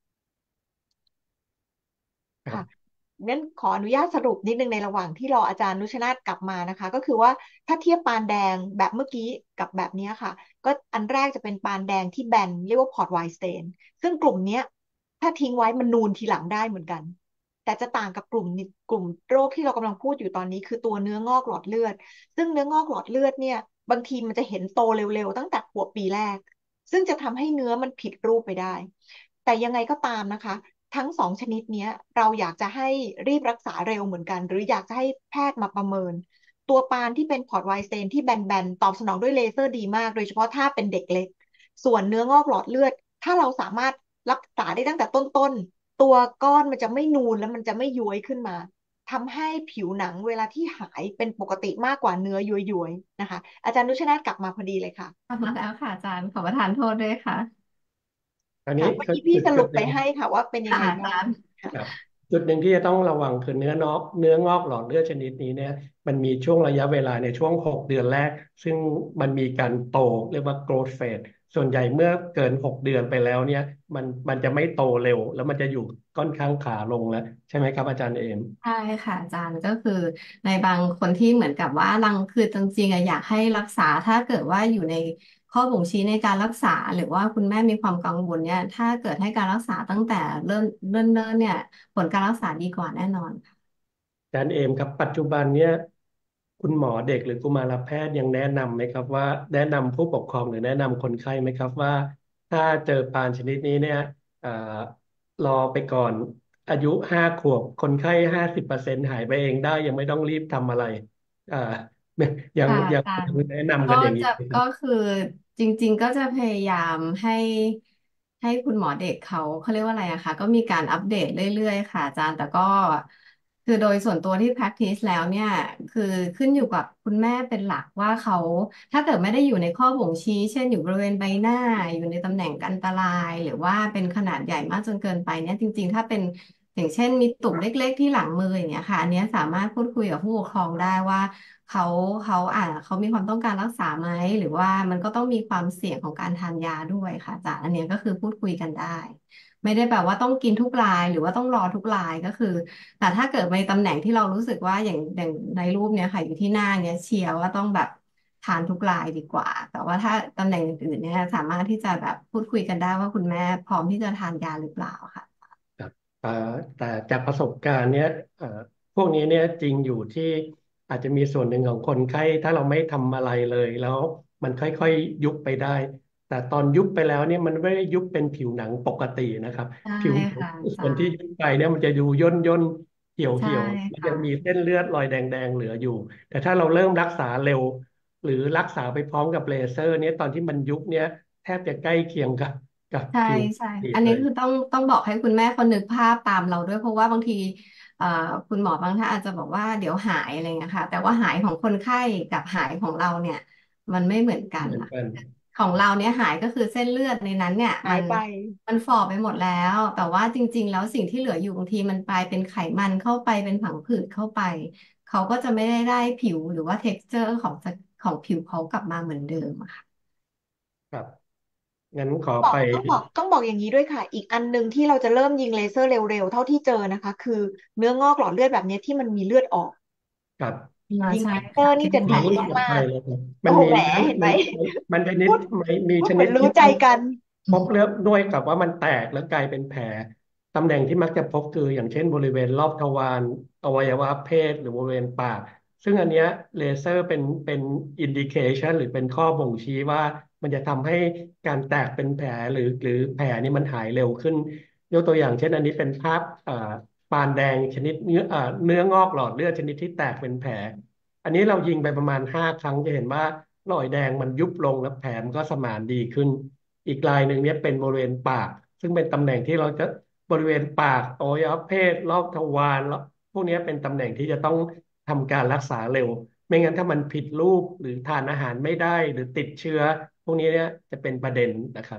ค่ะครับงั้นขออนุญาตสรุปนิดนึงในระหว่างที่รออาจารย์นุชนาธกลับมานะคะก็คือว่าถ้าเทียบปานแดงแบบเมื่อกี้กับแบบเนี้ยค่ะก็อันแรกจะเป็นปานแดงที่แบนเรียกว่าพอร์ตไวน์สเตนซึ่งกลุ่มเนี้ยถ้าทิ้งไว้มันนูนทีหลังได้เหมือนกันแต่จะต่างกับกลุ่มนี้กลุ่มโรคที่เรากำลังพูดอยู่ตอนนี้คือตัวเนื้องอกหลอดเลือดซึ่งเนื้องอกหลอดเลือดเนี่ยบางทีมันจะเห็นโตเร็วๆตั้งแต่หัวบปีแรกซึ่งจะทำให้เนื้อมันผิดรูปไปได้แต่ยังไงก็ตามนะคะ ทั้งสองชนิดเนี้ยเราอยากจะให้รีบรักษาเร็วเหมือนกันหรืออยากจะให้แพทย์มาประเมินตัวปานที่เป็นพอร์ตไวสเตนที่แบนๆตอบสนองด้วยเลเซอร์ดีมากโดยเฉพาะถ้าเป็นเด็กเล็กส่วนเนื้องอกหลอดเลือดถ้าเราสามารถรักษาได้ตั้งแต่ต้นๆตัวก้อนมันจะไม่นูนแล้วมันจะไม่ย้วยขึ้นมาทำให้ผิวหนังเวลาที่หายเป็นปกติมากกว่าเนื้อย้วยๆนะคะอาจารย์นุชนาธิ์กลับมาพอดีเลยค่ะกลับมาแล้วค่ะอาจารย์ขอประทานโทษด้วยค่ะอันนี้ค่ะเมื่อก็กี้พี่จุดสรุปไปจุดหนึ่งให้ค่ะว่าเป็นยังค่ะไงบ้างอาจารย์ค่ะครับจุดหนึ่งที่จะต้องระวังคือเนื้อนอกเนื้องอกหลอดเลือดชนิดนี้เนี่ยมันมีช่วงระยะเวลาในช่วงหกเดือนแรกซึ่งมันมีการโตเรียกว่า growth phase ส่วนใหญ่เมื่อเกินหกเดือนไปแล้วเนี่ยมันมันจะไม่โตเร็วแล้วมันจะอยู่ค่อนข้างขาลงแล้วใช่ไหมครับอาจารย์เอมใช่ค่ะอาจารย์ก็คือในบางคนที่เหมือนกับว่ารังคือจริงๆอะอยากให้รักษาถ้าเกิดว่าอยู่ในข้อบ่งชี้ในการรักษาหรือว่าคุณแม่มีความกังวลเนี่ยถ้าเกิดให้การรักษาตั้งแต่เริ่มเนิ่นๆเนี่ยผลการรักษาดีกว่าแน่นอนค่ะอาจารย์เอมครับปัจจุบันเนี่ยคุณหมอเด็กหรือกุมารแพทย์ยังแนะนำไหมครับว่าแนะนำผู้ปกครองหรือแนะนำคนไข้ไหมครับว่าถ้าเจอปานชนิดนี้เนี่ยเอ่อรอไปก่อนอายุห้าขวบคนไข้ห้าสิบเปอร์เซ็นต์หายไปเองได้ยังไม่ต้องรีบทำอะไรอ่ายังค่ะยังอาจารยังย์แนะนำก็กันอย่างนี้จะไหมครับก็คือจริงๆก็จะพยายามให้ให้คุณหมอเด็กเขาเขาเรียกว่าอะไรอะคะก็มีการอัปเดตเรื่อยๆค่ะอาจารย์แต่ก็คือโดยส่วนตัวที่ practice แล้วเนี่ยคือขึ้นอยู่กับคุณแม่เป็นหลักว่าเขาถ้าเกิดไม่ได้อยู่ในข้อบ่งชี้เช่นอยู่บริเวณใบหน้าอยู่ในตำแหน่งอันตรายหรือว่าเป็นขนาดใหญ่มากจนเกินไปเนี่ยจริงๆถ้าเป็นอย่างเช่นมีตุ่มเล็กๆที่หลังมืออย่างเงี้ยค่ะอันเนี้ยสามารถพูดคุยกับผู้ปกครองได้ว่า เขาเขาอ่าเขามีความต้องการรักษาไหมหรือว่ามันก็ต้องมีความเสี่ยงของการทานยาด้วยค่ะอาจารย์อันเนี้ยก็คือพูดคุยกันได้ไม่ได้แบบว่าต้องกินทุกรายหรือว่าต้องรอทุกรายก็คือแต่ถ้าเกิดในตำแหน่งที่เรารู้สึกว่าอย่างอย่างในรูปเนี้ยค่ะอยู่ที่หน้าเนี้ยเชียร์ว่าต้องแบบทานทุกรายดีกว่าแต่ว่าถ้าตำแหน่งอื่นๆเนี่ยสามารถที่จะแบบพูดคุยกันได้ว่าคุณแม่พร้อมที่จะทานยาหรือเปล่าค่ะครับแต่แต่จากประสบการณ์เนี้ยเอ่อพวกนี้เนี่ยจริงอยู่ที่อาจจะมีส่วนหนึ่งของคนไข้ถ้าเราไม่ทำอะไรเลยแล้วมันค่อยๆยุบไปได้แต่ตอนยุบไปแล้วเนี่ยมันไม่ได้ยุบเป็นผิวหนังปกตินะครับใช่ผิวหนังค่ะอาส่วนที่จารย์ยุบไปเนี่ยมันจะดูย่นย่นเหี่ยวใช่เหี่ยวมันค่ะยังมีเส้นเลือดรอยแดงๆเหลืออยู่แต่ถ้าเราเริ่มรักษาเร็วหรือรักษาไปพร้อมกับเลเซอร์เนี่ยตอนที่มันยุบเนี่ยแทบจะใกล้เคียงกับกับใช่ผิวปใช่กติเลยอันนี้คือต้องต้องบอกให้คุณแม่คนนึกภาพตามเราด้วยเพราะว่าบางทีเอ่อคุณหมอบางท่านอาจจะบอกว่าเดี๋ยวหายอะไรเงี้ยค่ะแต่ว่าหายของคนไข้กับหายของเราเนี่ยมันไม่เหมือนกันนะเหมือนกันของเราเนี่ยหายก็คือเส้นเลือดในนั้นเนี่ยมันหายไปมันฝ่อไปหมดแล้วแต่ว่าจริงๆแล้วสิ่งที่เหลืออยู่บางทีมันกลายเป็นไขมันเข้าไปเป็นผังผืดเข้าไปเขาก็จะไม่ได้ได้ผิวหรือว่า texture ของของผิวเขากลับมาเหมือนเดิมอะค่ะครับ งั้นขอไปบอกต้องบอกต้องบอกอย่างนี้ด้วยค่ะอีกอันหนึ่งที่เราจะเริ่มยิงเลเซอร์เร็วๆเท่าที่เจอนะคะคือเนื้องอกหลอดเลือดแบบเนี้ยที่มันมีเลือดออกกับอ่าใช่ยิงเลเซอค่ะร์นี่จะดีที่ขอรูปถัดไปมากเลยครับมันมีๆโอ้โหแหมทั้งเห็นไหมมันมันมันชนิดพูดไม่มีพูดชนิดที่เหมือนรู้ใจกันพบเลือดด้วยกับว่ามันแตกแล้วกลายเป็นแผลตำแหน่งที่มักจะพบคืออย่างเช่นบริเวณรอบทวารอวัยวะเพศหรือบริเวณปากซึ่งอันเนี้ยเลเซอร์เป็นเป็นอินดิเคชันหรือเป็นข้อบ่งชี้ว่ามันจะทำให้การแตกเป็นแผลหรือหรือแผลนี่มันหายเร็วขึ้นยกตัวอย่างเช่นอันนี้เป็นภาพอ่าปานแดงชนิดเนื้ออ่าเนื้องอกหลอดเลือดชนิดที่แตกเป็นแผล อันนี้เรายิงไปประมาณห้าครั้งจะเห็นว่ารอยแดงมันยุบลงแล้วแผลมันก็สมานดีขึ้นอีกรายหนึ่งเนี่ยเป็นบริเวณปากซึ่งเป็นตำแหน่งที่เราจะบริเวณปากอวัยวะเพศรอบทวารแล้วพวกนี้เป็นตำแหน่งที่จะต้องทำการรักษาเร็วไม่งั้นถ้ามันผิดรูปหรือทานอาหารไม่ได้หรือติดเชื้อพวกนี้เนี่ยจะเป็นประเด็นนะครับ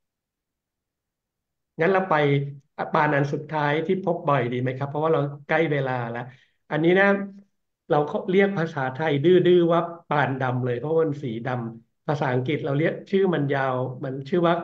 งั้นเราไปปานอันสุดท้ายที่พบบ่อยดีไหมครับเพราะว่าเราใกล้เวลาแล้วอันนี้นะเราเรียกภาษาไทยดื้อๆว่าปานดำเลยเพราะว่ามันสีดำภาษาอังกฤษเราเรียกชื่อมันยาวมันชื่อว่า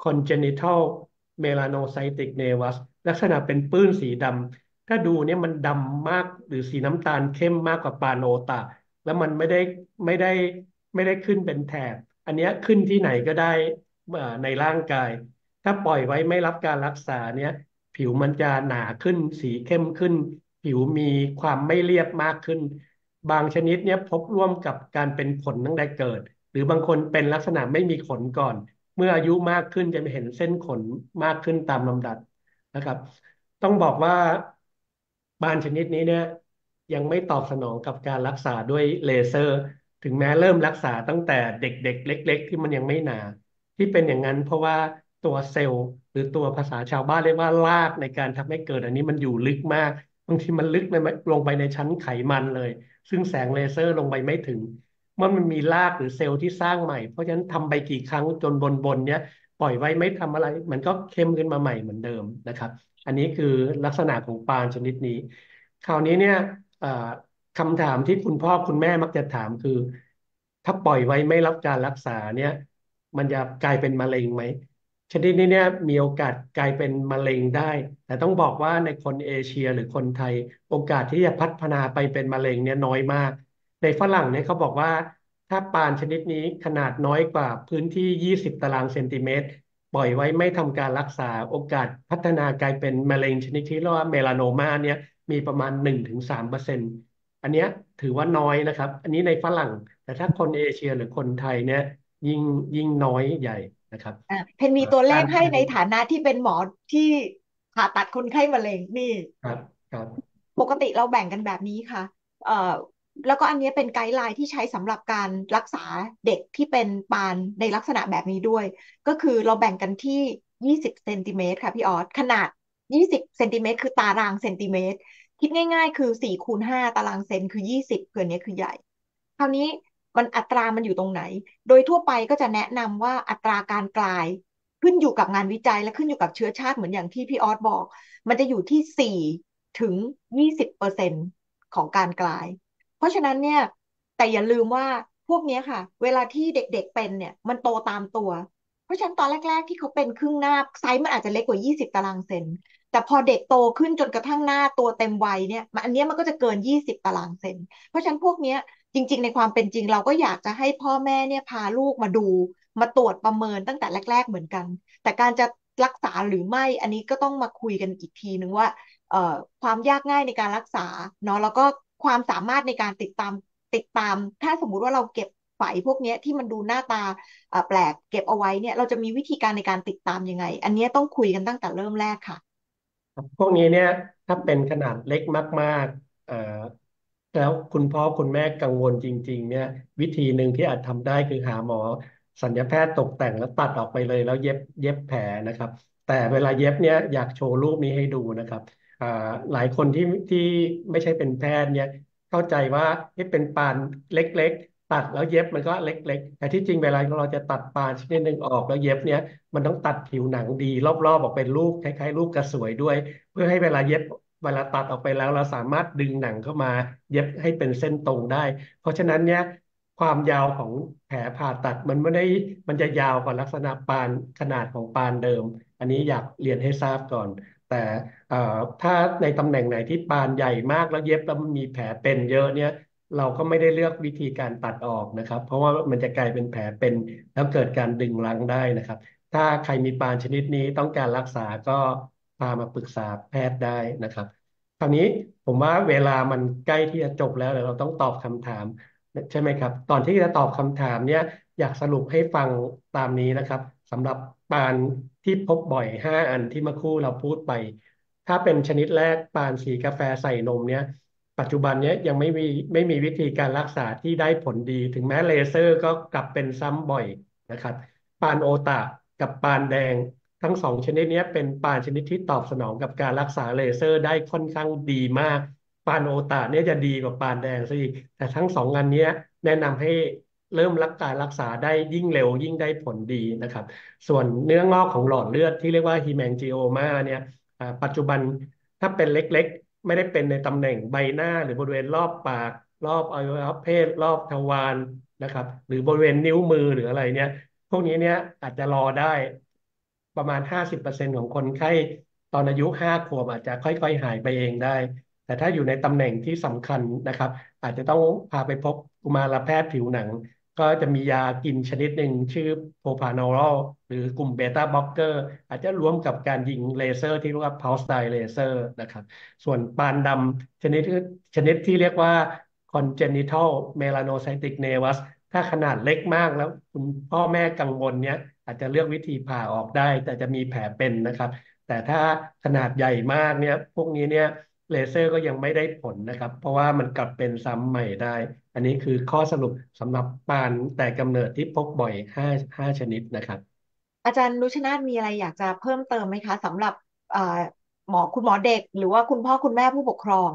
congenital melanocytic nevus ลักษณะเป็นปื้นสีดำถ้าดูเนี่ยมันดำมากหรือสีน้ำตาลเข้มมากกว่าปานโอตะแล้วมันไม่ได้ไม่ได้ไม่ได้ขึ้นเป็นแถบอันเนี้ยขึ้นที่ไหนก็ได้เอ่อในร่างกายถ้าปล่อยไว้ไม่รับการรักษาเนี่ยผิวมันจะหนาขึ้นสีเข้มขึ้นผิวมีความไม่เรียบมากขึ้นบางชนิดเนี่ยพบร่วมกับการเป็นขนตั้งแต่เกิดหรือบางคนเป็นลักษณะไม่มีขนก่อนเมื่ออายุมากขึ้นจะเห็นเส้นขนมากขึ้นตามลำดับนะครับต้องบอกว่าบางชนิดนี้เนี่ยยังไม่ตอบสนองกับการรักษาด้วยเลเซอร์ถึงแม้เริ่มรักษาตั้งแต่เด็กๆเล็กๆที่มันยังไม่หนาที่เป็นอย่างนั้นเพราะว่าตัวเซลล์หรือตัวภาษาชาวบ้านเรียกว่ารากในการทำให้เกิดอันนี้มันอยู่ลึกมากบางทีมันลึกในลงไปในชั้นไขมันเลยซึ่งแสงเลเซอร์ลงไปไม่ถึง เมื่อมันมีรากหรือเซลล์ที่สร้างใหม่เพราะฉะนั้นทำไปกี่ครั้งจนบนบนเนี้ยปล่อยไว้ไม่ทำอะไรมันก็เข้มขึ้นมาใหม่เหมือนเดิมนะครับอันนี้คือลักษณะของปลาชนิดนี้คราวนี้เนี่ยเอ่อคำถามที่คุณพ่อคุณแม่มักจะถามคือถ้าปล่อยไว้ไม่รับการรักษาเนี่ยมันจะกลายเป็นมะเร็งไหมชนิดนี้เนี่ยมีโอกาสกลายเป็นมะเร็งได้แต่ต้องบอกว่าในคนเอเชียหรือคนไทยโอกาสที่จะพัฒนาไปเป็นมะเร็งเนี่ยน้อยมาก ในฝรั่งเนี่ยเขาบอกว่าถ้าปานชนิดนี้ขนาดน้อยกว่าพื้นที่ยี่สิบตารางเซนติเมตรปล่อยไว้ไม่ทำการรักษาโอกาสพัฒนากลายเป็นมะเร็งชนิดที่เรียกว่าเมลานโนมาเนี่ยมีประมาณหนึ่งถึงสามเปอร์เซ็นต์อันเนี้ยถือว่าน้อยนะครับอันนี้ในฝรั่งแต่ถ้าคนเอเชียหรือคนไทยเนี่ยยิ่งยิ่งน้อยใหญ่นะครับอ่ะเพนมีตัวเลการขให้ในฐานะที่เป็นหมอที่ผ่าตัดคนไข้มะเร็งนี่ครับครับปกติเราแบ่งกันแบบนี้ค่ะเอ่อแล้วก็อันนี้เป็นไกด์ไลน์ที่ใช้สำหรับการรักษาเด็กที่เป็นปานในลักษณะแบบนี้ด้วย ก็คือเราแบ่งกันที่ยี่สิบเซนติเมตรค่ะพี่ออสขนาดยี่สิบเซนติเมตรคือตารางเซนติเมตรคิดง่ายๆคือสี่คูณห้าตารางเซนคือยี่สิบเพื่อนนี้คือใหญ่ คราวนี้มันอัตรามันอยู่ตรงไหน โดยทั่วไปก็จะแนะนำว่าอัตราการกลายขึ้นอยู่กับงานวิจัยและขึ้นอยู่กับเชื้อชาติเหมือนอย่างที่พี่ออสบอกมันจะอยู่ที่สี่ถึงยี่สิบเปอร์เซ็นต์ของการกลาย เพราะฉะนั้นเนี่ยแต่อย่าลืมว่าพวกเนี้ยค่ะเวลาที่เด็กๆเป็นเนี่ยมันโตตามตัว เพราะฉะนั้นตอนแรกๆที่เขาเป็นครึ่งหน้าไซส์มันอาจจะเล็กกว่ายี่สิบตารางเซนแต่พอเด็กโตขึ้นจนกระทั่งหน้าตัวเต็มวัยเนี่ยมันอันเนี้ยมันก็จะเกินยี่สิบตารางเซนเพราะฉะนั้นพวกเนี้ย จริงๆในความเป็นจริงเราก็อยากจะให้พ่อแม่เนี่ยพาลูกมาดูมาตรวจประเมินตั้งแต่แรกๆเหมือนกันแต่การจะรักษาหรือไม่อันนี้ก็ต้องมาคุยกันอีกทีนึงว่าเอ่อความยากง่ายในการรักษาเนาะแล้วก็ความสามารถในการติดตามติดตามถ้าสมมุติว่าเราเก็บไฝพวกเนี้ยที่มันดูหน้าตาเอ่อแปลกเก็บเอาไว้เนี่ยเราจะมีวิธีการในการติดตามยังไงอันเนี้ยต้องคุยกันตั้งแต่เริ่มแรกค่ะครับพวกนี้เนี่ยถ้าเป็นขนาดเล็กมากๆเอ่อแล้วคุณพ่อคุณแม่กังวลจริงๆเนี่ยวิธีหนึ่งที่อาจทำได้คือหาหมอศัลยแพทย์ตกแต่งแล้วตัดออกไปเลยแล้วเย็บเย็บแผลนะครับแต่เวลาเย็บเนี่ยอยากโชว์รูปนี้ให้ดูนะครับอ่าหลายคนที่ที่ไม่ใช่เป็นแพทย์เนี่ยเข้าใจว่าที่เป็นปานเล็กๆตัดแล้วเย็บมันก็เล็กๆแต่ที่จริงเวลาเราจะตัดปานชนิดหนึ่งออกแล้วเย็บเนี่ย มันต้องตัดผิวหนังดีรอบๆออกเป็นรูปคล้ายๆรูปกระสวยด้วยเพื่อให้เวลาเย็บเวลาตัดออกไปแล้วเราสามารถดึงหนังเข้ามาเย็บให้เป็นเส้นตรงได้เพราะฉะนั้นเนี่ยความยาวของแผลผ่าตัดมันไม่ได้มันจะยาวกว่าลักษณะปานขนาดของปานเดิมอันนี้อยากเรียนให้ทราบก่อนแต่เอ่อถ้าในตำแหน่งไหนที่ปานใหญ่มากแล้วเย็บแล้วมันมีแผลเป็นเยอะเนี่ยเราก็ไม่ได้เลือกวิธีการตัดออกนะครับเพราะว่ามันจะกลายเป็นแผลเป็นแล้วเกิดการดึงรั้งได้นะครับ ถ้าใครมีปานชนิดนี้ต้องการรักษาก็พามาปรึกษาแพทย์ได้นะครับคราวนี้ผมว่าเวลามันใกล้ที่จะจบแล้วเดี๋ยวเราต้องตอบคำถามใช่ไหมครับตอนที่จะตอบคำถามเนี่ยอยากสรุปให้ฟังตามนี้นะครับสำหรับปานที่พบบ่อยห้าอันที่เมื่อครู่เราพูดไปถ้าเป็นชนิดแรกปานสีกาแฟใส่นมเนี่ยปัจจุบันเนี้ยยังไม่มีไม่มีวิธีการรักษาที่ได้ผลดีถึงแม้เลเซอร์ก็กลับเป็นซ้ำบ่อยนะครับ ปานโอตะกับปานแดงทั้งสองชนิดนี้เป็นปานชนิดที่ตอบสนองกับการรักษาเลเซอร์ได้ค่อนข้างดีมากปานโอตะเนี่ยจะดีกว่าปานแดงซะอีกแต่ทั้งสองอันเนี้ยแนะนำให้เริ่มรักการรักษาได้ยิ่งเร็วยิ่งได้ผลดีนะครับส่วนเนื้องอกของหลอดเลือดที่เรียกว่าฮีแมงจิโอมาเนี่ยอ่าปัจจุบันถ้าเป็นเล็กๆไม่ได้เป็นในตำแหน่งใบหน้าหรือบริเวณรอบปากรอบอวัยวะเพศรอบทวารนะครับหรือบริเวณนิ้วมือหรืออะไรเนี่ย พวกนี้เนี่ยอาจจะรอได้ประมาณห้าสิบเปอร์เซ็นต์ของคนไข้ตอนอายุห้าขวบอาจจะค่อยๆหายไปเองได้แต่ถ้าอยู่ในตำแหน่งที่สำคัญนะครับอาจจะต้องพาไปพบกุมารแพทย์ผิวหนังก็จะมียากินชนิดหนึ่งชื่อโพพานอรอลหรือกลุ่มเบต้าบล็อกเกอร์อาจจะรวมกับการยิงเลเซอร์ที่เรียกว่า Pulse Dye Laser นะครับส่วนปานดำชนิดที่ชนิดที่เรียกว่า congenital melanocytic nevus ถ้าขนาดเล็กมากแล้วคุณพ่อแม่กังวลเนี้ยอาจจะเลือกวิธีผ่าออกได้แต่จะมีแผลเป็นนะครับแต่ถ้าขนาดใหญ่มากเนี่ยพวกนี้เนี่ยเลเซอร์ก็ยังไม่ได้ผลนะครับเพราะว่ามันกลับเป็นซ้ำใหม่ได้อันนี้คือข้อสรุปสำหรับปานแต่กำเนิดที่พบบ่อยห้าห้าชนิดนะครับอาจารย์นุชนาธมีอะไรอยากจะเพิ่มเติมไหมคะสำหรับเอ่อหมอคุณหมอเด็กหรือว่าคุณพ่อคุณแม่ผู้ปกครอง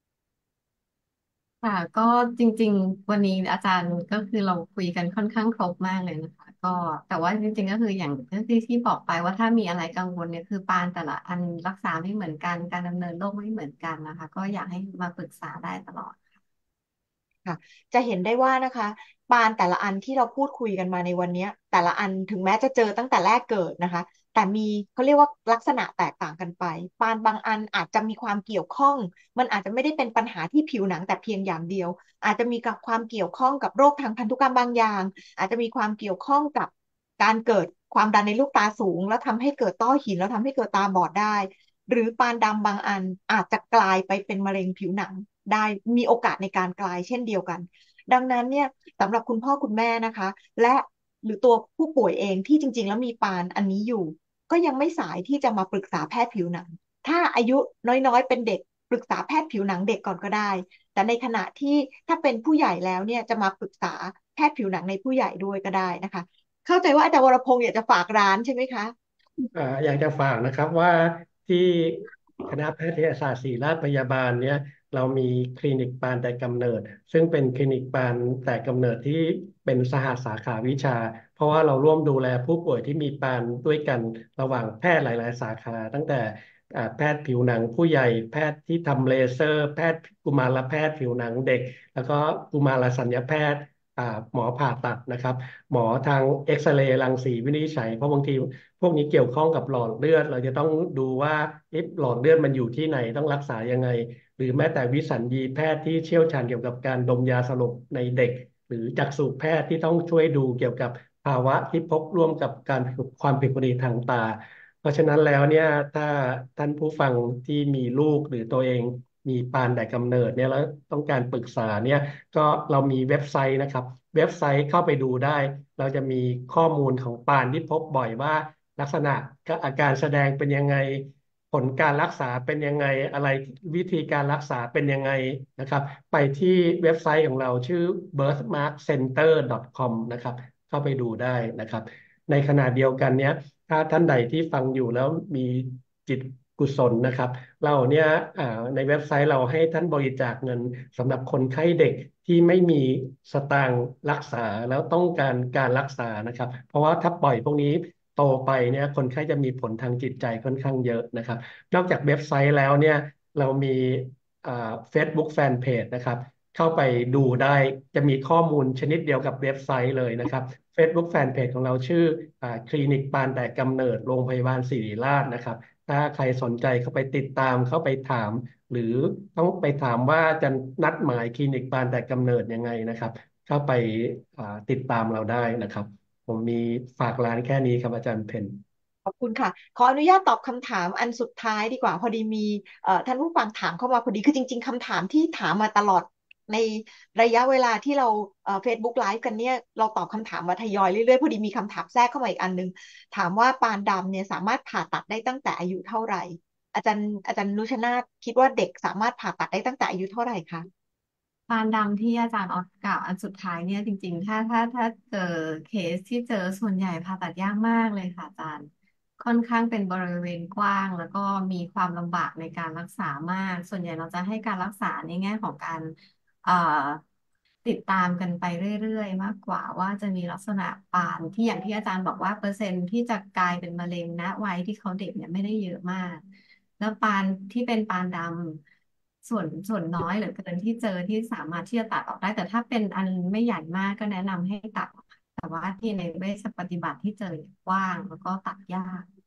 ค่ะก็จริงๆวันนี้อาจารย์ก็คือเราคุยกันค่อนข้างครบมากเลยนะคะก็แต่ว่าจริงๆก็คืออย่างที่ที่บอกไปว่าถ้ามีอะไรกังวลเนี่ยคือปานแต่ละอันรักษาไม่เหมือนกันการดำเนินโรคไม่เหมือนกันนะคะก็อยากให้มาปรึกษาได้ตลอดค่ะจะเห็นได้ว่านะคะปานแต่ละอันที่เราพูดคุยกันมาในวันนี้แต่ละอันถึงแม้จะเจอตั้งแต่แรกเกิดนะคะแต่มีเขาเรียกว่าลักษณะแตกต่างกันไปปานบางอันอาจจะมีความเกี่ยวข้องมันอาจจะไม่ได้เป็นปัญหาที่ผิวหนังแต่เพียงอย่างเดียวอาจจะมีกับความเกี่ยวข้องกับโรคทางพันธุกรรมบางอย่างอาจจะมีความเกี่ยวข้องกับการเกิดความดันในลูกตาสูงแล้วทำให้เกิดต้อหินแล้วทำให้เกิดตาบอดได้ หรือปานดำบางอันอาจจะกลายไปเป็นมะเร็งผิวหนังได้มีโอกาสในการกลายเช่นเดียวกันดังนั้นเนี่ยสำหรับคุณพ่อคุณแม่นะคะและหรือตัวผู้ป่วยเองที่จริงๆแล้วมีปานอันนี้อยู่ก็ยังไม่สายที่จะมาปรึกษาแพทย์ผิวหนังถ้าอายุน้อยๆเป็นเด็กปรึกษาแพทย์ผิวหนังเด็กก่อนก็ได้แต่ในขณะที่ถ้าเป็นผู้ใหญ่แล้วเนี่ยจะมาปรึกษาแพทย์ผิวหนังในผู้ใหญ่ด้วยก็ได้นะคะเข้าใจว่าอาจารย์วรพงศ์อยากจะฝากร้านใช่ไหมคะอ่าอยากจะฝากนะครับว่าที่คณะแพทยศาสตร์ศิริราชพยาบาลเนี่ยเรามีคลินิกปานแต่กำเนิดซึ่งเป็นคลินิกปานแต่กำเนิดที่เป็นสหสาขาวิชาเพราะว่าเราร่วมดูแลผู้ป่วยที่มีปานด้วยกันระหว่างแพทย์หลายๆสาขาตั้งแต่อ่าแพทย์ผิวหนังผู้ใหญ่แพทย์ที่ทำเลเซอร์แพทย์กุมารแพทย์ผิวหนังเด็กแล้วก็กุมารสัญญแพทย์อ่าหมอผ่าตัดนะครับหมอทางเอ็กซเรย์รังสีวินิจฉัยเพราะบางที พวกนี้เกี่ยวข้องกับหลอดเลือดเราจะต้องดูว่าเอ๊ะหลอดเลือดมันอยู่ที่ไหนต้องรักษายังไงหรือแม้แต่วิสัญญีแพทย์ที่เชี่ยวชาญเกี่ยวกับการดมยาสลบในเด็กหรือจักษุแพทย์ที่ต้องช่วยดูเกี่ยวกับภาวะที่พบร่วมกับการความผิดปกติทางตาเพราะฉะนั้นแล้วเนี่ยถ้าท่านผู้ฟังที่มีลูกหรือตัวเองมีปานแต่กำเนิดเนี่ยแล้วต้องการปรึกษาเนี่ยก็เรามีเว็บไซต์นะครับเว็บไซต์เข้าไปดูได้ เราจะมีข้อมูลของปานที่พบบ่อยว่าลักษณะอาการแสดงเป็นยังไงผลการรักษาเป็นยังไงอะไรวิธีการรักษาเป็นยังไงนะครับไปที่เว็บไซต์ของเราชื่อ birthmark center dot com นะครับเข้าไปดูได้นะครับในขณะเดียวกันเนี้ยถ้าท่านใดที่ฟังอยู่แล้วมีจิตกุศลนะครับเราเนี่ยอ่าในเว็บไซต์เราให้ท่านบริจาคเงินสำหรับคนไข้เด็ก ที่ไม่มีสตางค์รักษาแล้วต้องการการรักษานะครับเพราะว่าถ้าปล่อยพวกนี้โตไปเนี่ยคนไข้จะมีผลทางจิตใจค่อนข้างเยอะนะครับนอกจากเว็บไซต์แล้วเนี่ยเรามีอ่า Facebook Fanpage นะครับเข้าไปดูได้จะมีข้อมูลชนิดเดียวกับเว็บไซต์เลยนะครับ Facebook Fanpage ของเราชื่ออ่าคลินิกปานแต่กำเนิดโรงพยาบาลศิริราชนะครับถ้าใครสนใจเข้าไปติดตามเข้าไปถาม หรือต้องไปถามว่าจะนัดหมายคลินิกปานแต่กำเนิดยังไงนะครับเข้าไปอ่าติดตามเราได้นะครับผมมีฝากร้านแค่นี้ครับอาจารย์เพนขอบคุณค่ะขออนุญาตตอบคำถามอันสุดท้ายดีกว่าพอดีมีเอ่อท่านผู้ฟังถามเข้ามาพอดีคือจริงๆคำถามที่ถามมาตลอดในระยะเวลาที่เราเอ่อ Facebook Live กันเนี่ยเราตอบคำถามมาทยอยเรื่อยๆพอดีมีคำถามแทรกเข้ามาอีกอันนึงถามว่าปานดำเนี่ยสามารถผ่าตัดได้ตั้งแต่อายุเท่าไหร่อาจารย์อาจารย์นุชนาธคิดว่าเด็กสามารถผ่าตัดได้ตั้งแต่อายุเท่าไหร่คะปานดำที่อาจารย์ออสกล่าวอันสุดท้ายเนี่ยจริงๆถ้าถ้าถ้าเจอเคสที่เจอส่วนใหญ่ผ่าตัดยากมากเลยค่ะอาจารย์ค่อนข้างเป็นบริเวณกว้างแล้วก็มีความลำบากในการรักษามากส่วนใหญ่เราจะให้การรักษาในแง่ของการเอ่อติดตามกันไปเรื่อยๆมากกว่าว่าจะมีลักษณะปานที่อย่างที่อาจารย์บอกว่าเปอร์เซ็นต์ที่จะกลายเป็นมะเร็งณวัยที่เขาเด็กเนี่ยไม่ได้เยอะมาก แล้วปานที่เป็นปานดำส่วนส่วนน้อยเหลือเกินที่เจอที่สามารถที่จะตัดออกได้แต่ถ้าเป็นอันไม่ใหญ่มากก็แนะนำให้ตัดออกค่ะแต่ว่าที่ในเวชปฏิบัติที่เจอกว้างแล้วก็ตัดยาก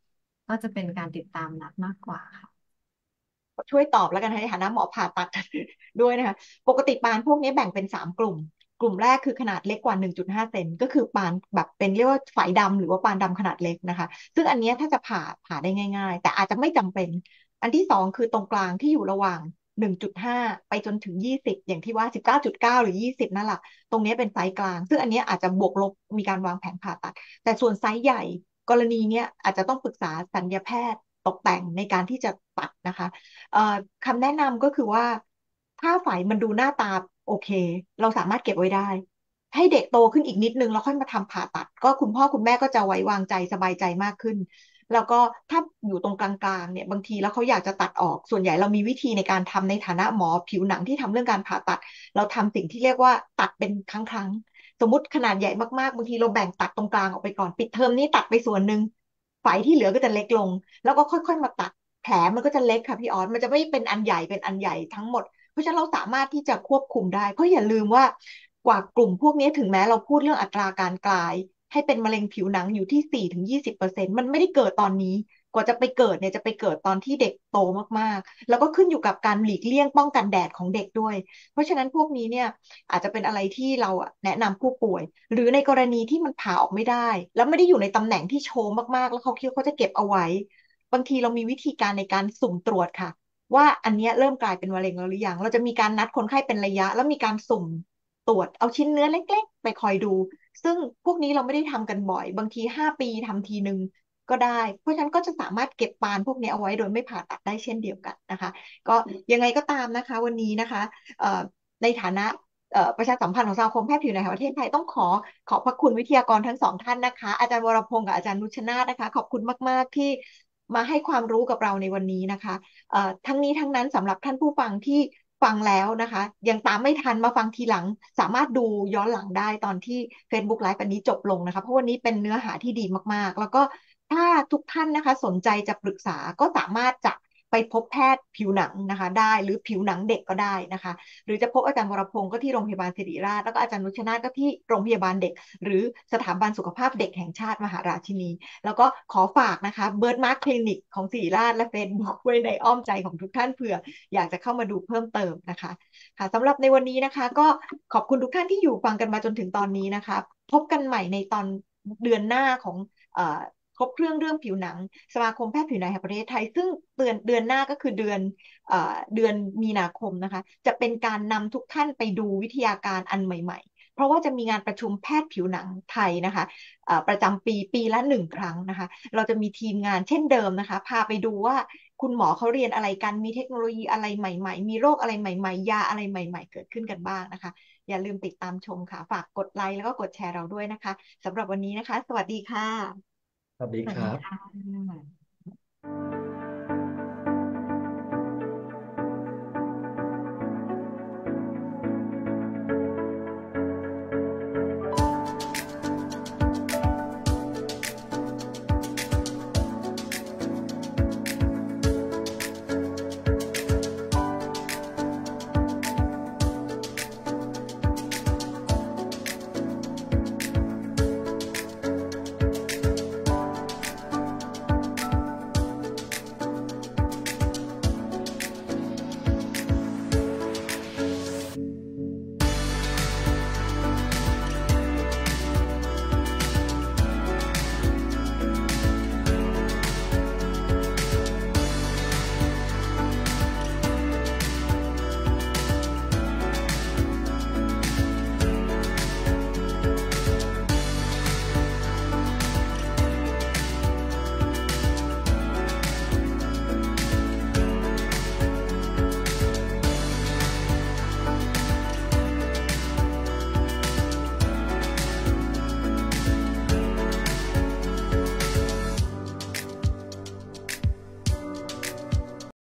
ก็จะเป็นการติดตามนัดมากกว่าค่ะช่วยตอบแล้วกันในฐานะหมอผ่าตัดด้วยนะคะปกติปานพวกนี้แบ่งเป็นสามกลุ่มกลุ่มแรกคือขนาดเล็กกว่าหนึ่งจุดห้าเซนก็คือปานแบบเป็นเรียกว่าฝายดำหรือว่าปานดำขนาดเล็กนะคะซึ่งอันเนี้ยถ้าจะผ่าผ่าได้ง่ายๆแต่อาจจะไม่จำเป็นอันที่สองคือตรงกลางที่อยู่ระหว่างหนึ่งจุดห้าไปจนถึงยี่สิบอย่างที่ว่าสิบเก้าจุดเก้าหรือยี่สิบนั่นแหละตรงนี้เป็นไซส์กลางซึ่งอันเนี้ยอาจจะบวกลบมีการวางแผนผ่าตัดแต่ส่วนไซส์ใหญ่กรณีเนี้ยอาจจะต้องปรึกษาศัลยแพทย์ตกแต่งในการที่จะตัดนะคะ เอ่อคำแนะนำก็คือว่าถ้าไฝมันดูหน้าตาโอเคเราสามารถเก็บไว้ได้ให้เด็กโตขึ้นอีกนิดนึงแล้วค่อยมาทำผ่าตัดก็คุณพ่อคุณแม่ก็จะไว้วางใจสบายใจมากขึ้นแล้วก็ถ้าอยู่ตรงกลางๆเนี่ยบางทีแล้วเขาอยากจะตัดออกส่วนใหญ่เรามีวิธีในการทำในฐานะหมอผิวหนังที่ทำเรื่องการผ่าตัดเราทำสิ่งที่เรียกว่าตัดเป็นครั้งๆสมมติขนาดใหญ่มากๆบางทีเราแบ่งตัดตรงกลางออกไปก่อนปิดเทอมนี้ตัดไปส่วนหนึ่งไฝที่เหลือก็จะเล็กลงแล้วก็ค่อยๆมาตัด แผลมันก็จะเล็กค่ะพี่ออสมันจะไม่เป็นอันใหญ่เป็นอันใหญ่ทั้งหมดเพราะฉะนั้นเราสามารถที่จะควบคุมได้เพราะอย่าลืมว่ากว่ากลุ่มพวกนี้ถึงแม้เราพูดเรื่องอัตราการกลายให้เป็นมะเร็งผิวหนังอยู่ที่สี่ถึงยี่สิบเปอร์เซ็นต์มันไม่ได้เกิดตอนนี้กว่าจะไปเกิดเนี่ยจะไปเกิดตอนที่เด็กโตมากๆแล้วก็ขึ้นอยู่กับการหลีกเลี่ยงป้องกันแดดของเด็กด้วยเพราะฉะนั้นพวกนี้เนี่ยอาจจะเป็นอะไรที่เราแนะนำผู้ป่วยหรือในกรณีที่มันผ่าออกไม่ได้แล้วไม่ได้อยู่ในตำแหน่งที่โชว์มากๆแล้วเขาคิดว่าเขาจะเก็บเอาไว้ บางทีเรามีวิธีการในการสุ่มตรวจค่ะว่าอันเนี้ยเริ่มกลายเป็นมะเร็งแล้วหรือยังเราจะมีการนัดคนไข้เป็นระยะแล้วมีการสุ่มตรวจเอาชิ้นเนื้อเล็กๆไปคอยดูซึ่งพวกนี้เราไม่ได้ทำกันบ่อยบางทีห้าปีทำทีหนึ่งก็ได้เพราะฉะนั้นก็จะสามารถเก็บปานพวกนี้เอาไว้โดยไม่ผ่าตัดได้เช่นเดียวกันนะคะก็ยังไงก็ตามนะคะวันนี้นะคะเอ่อในฐานะเอ่อประชาสัมพันธ์ของสมาคมแพทย์ผิวหนังแห่งประเทศไทยต้องขอขอบพระคุณวิทยากรทั้งสองท่านนะคะอาจารย์วรพงศ์กับอาจารย์นุชนาธนะคะขอบคุณมากๆที่ มาให้ความรู้กับเราในวันนี้นะคะเอ่อทั้งนี้ทั้งนั้นสำหรับท่านผู้ฟังที่ฟังแล้วนะคะยังตามไม่ทันมาฟังทีหลังสามารถดูย้อนหลังได้ตอนที่ Facebook Live อันนี้จบลงนะคะเพราะวันนี้เป็นเนื้อหาที่ดีมากๆแล้วก็ถ้าทุกท่านนะคะสนใจจะปรึกษาก็สามารถจะไปพบแพทย์ผิวหนังนะคะได้หรือผิวหนังเด็กก็ได้นะคะหรือจะพบอาจารย์วรพงศ์ก็ที่โรงพยาบาลศิริราชแล้วก็อาจารย์นุชนาธิ์ก็ที่โรงพยาบาลเด็กหรือสถาบันสุขภาพเด็กแห่งชาติมหาราชินี แล้วก็ขอฝากนะคะเบิร์ดมาร์คคลินิกของศิริราชและเฟซบุ๊กไว้ในอ้อมใจของทุกท่านเผื่ออยากจะเข้ามาดูเพิ่มเติมนะคะค่ะสำหรับในวันนี้นะคะก็ขอบคุณทุกท่านที่อยู่ฟังกันมาจนถึงตอนนี้นะคะพบกันใหม่ในตอนเดือนหน้าของเอ่อครบเครื่องเรื่องผิวหนังสมาคมแพทย์ผิวหนังแห่งประเทศไทยซึ่งเดือนเดือนหน้าก็คือเดือนเอ่อเดือนมีนาคมนะคะจะเป็นการนำทุกท่านไปดูวิทยาการอันใหม่ๆเพราะว่าจะมีงานประชุมแพทย์ผิวหนังไทยนะคะ ประจำปีปีละหนึ่งครั้งนะคะเราจะมีทีมงานเช่นเดิมนะคะพาไปดูว่าคุณหมอเขาเรียนอะไรกันมีเทคโนโลยีอะไรใหม่ๆมีโรคอะไรใหม่ๆยาอะไรใหม่ๆเกิดขึ้นกันบ้างนะคะอย่าลืมติดตามชมค่ะฝากกดไลค์แล้วก็กดแชร์เราด้วยนะคะสำหรับวันนี้นะคะสวัสดีค่ะสวัสดีสวัครับสดีค่ะ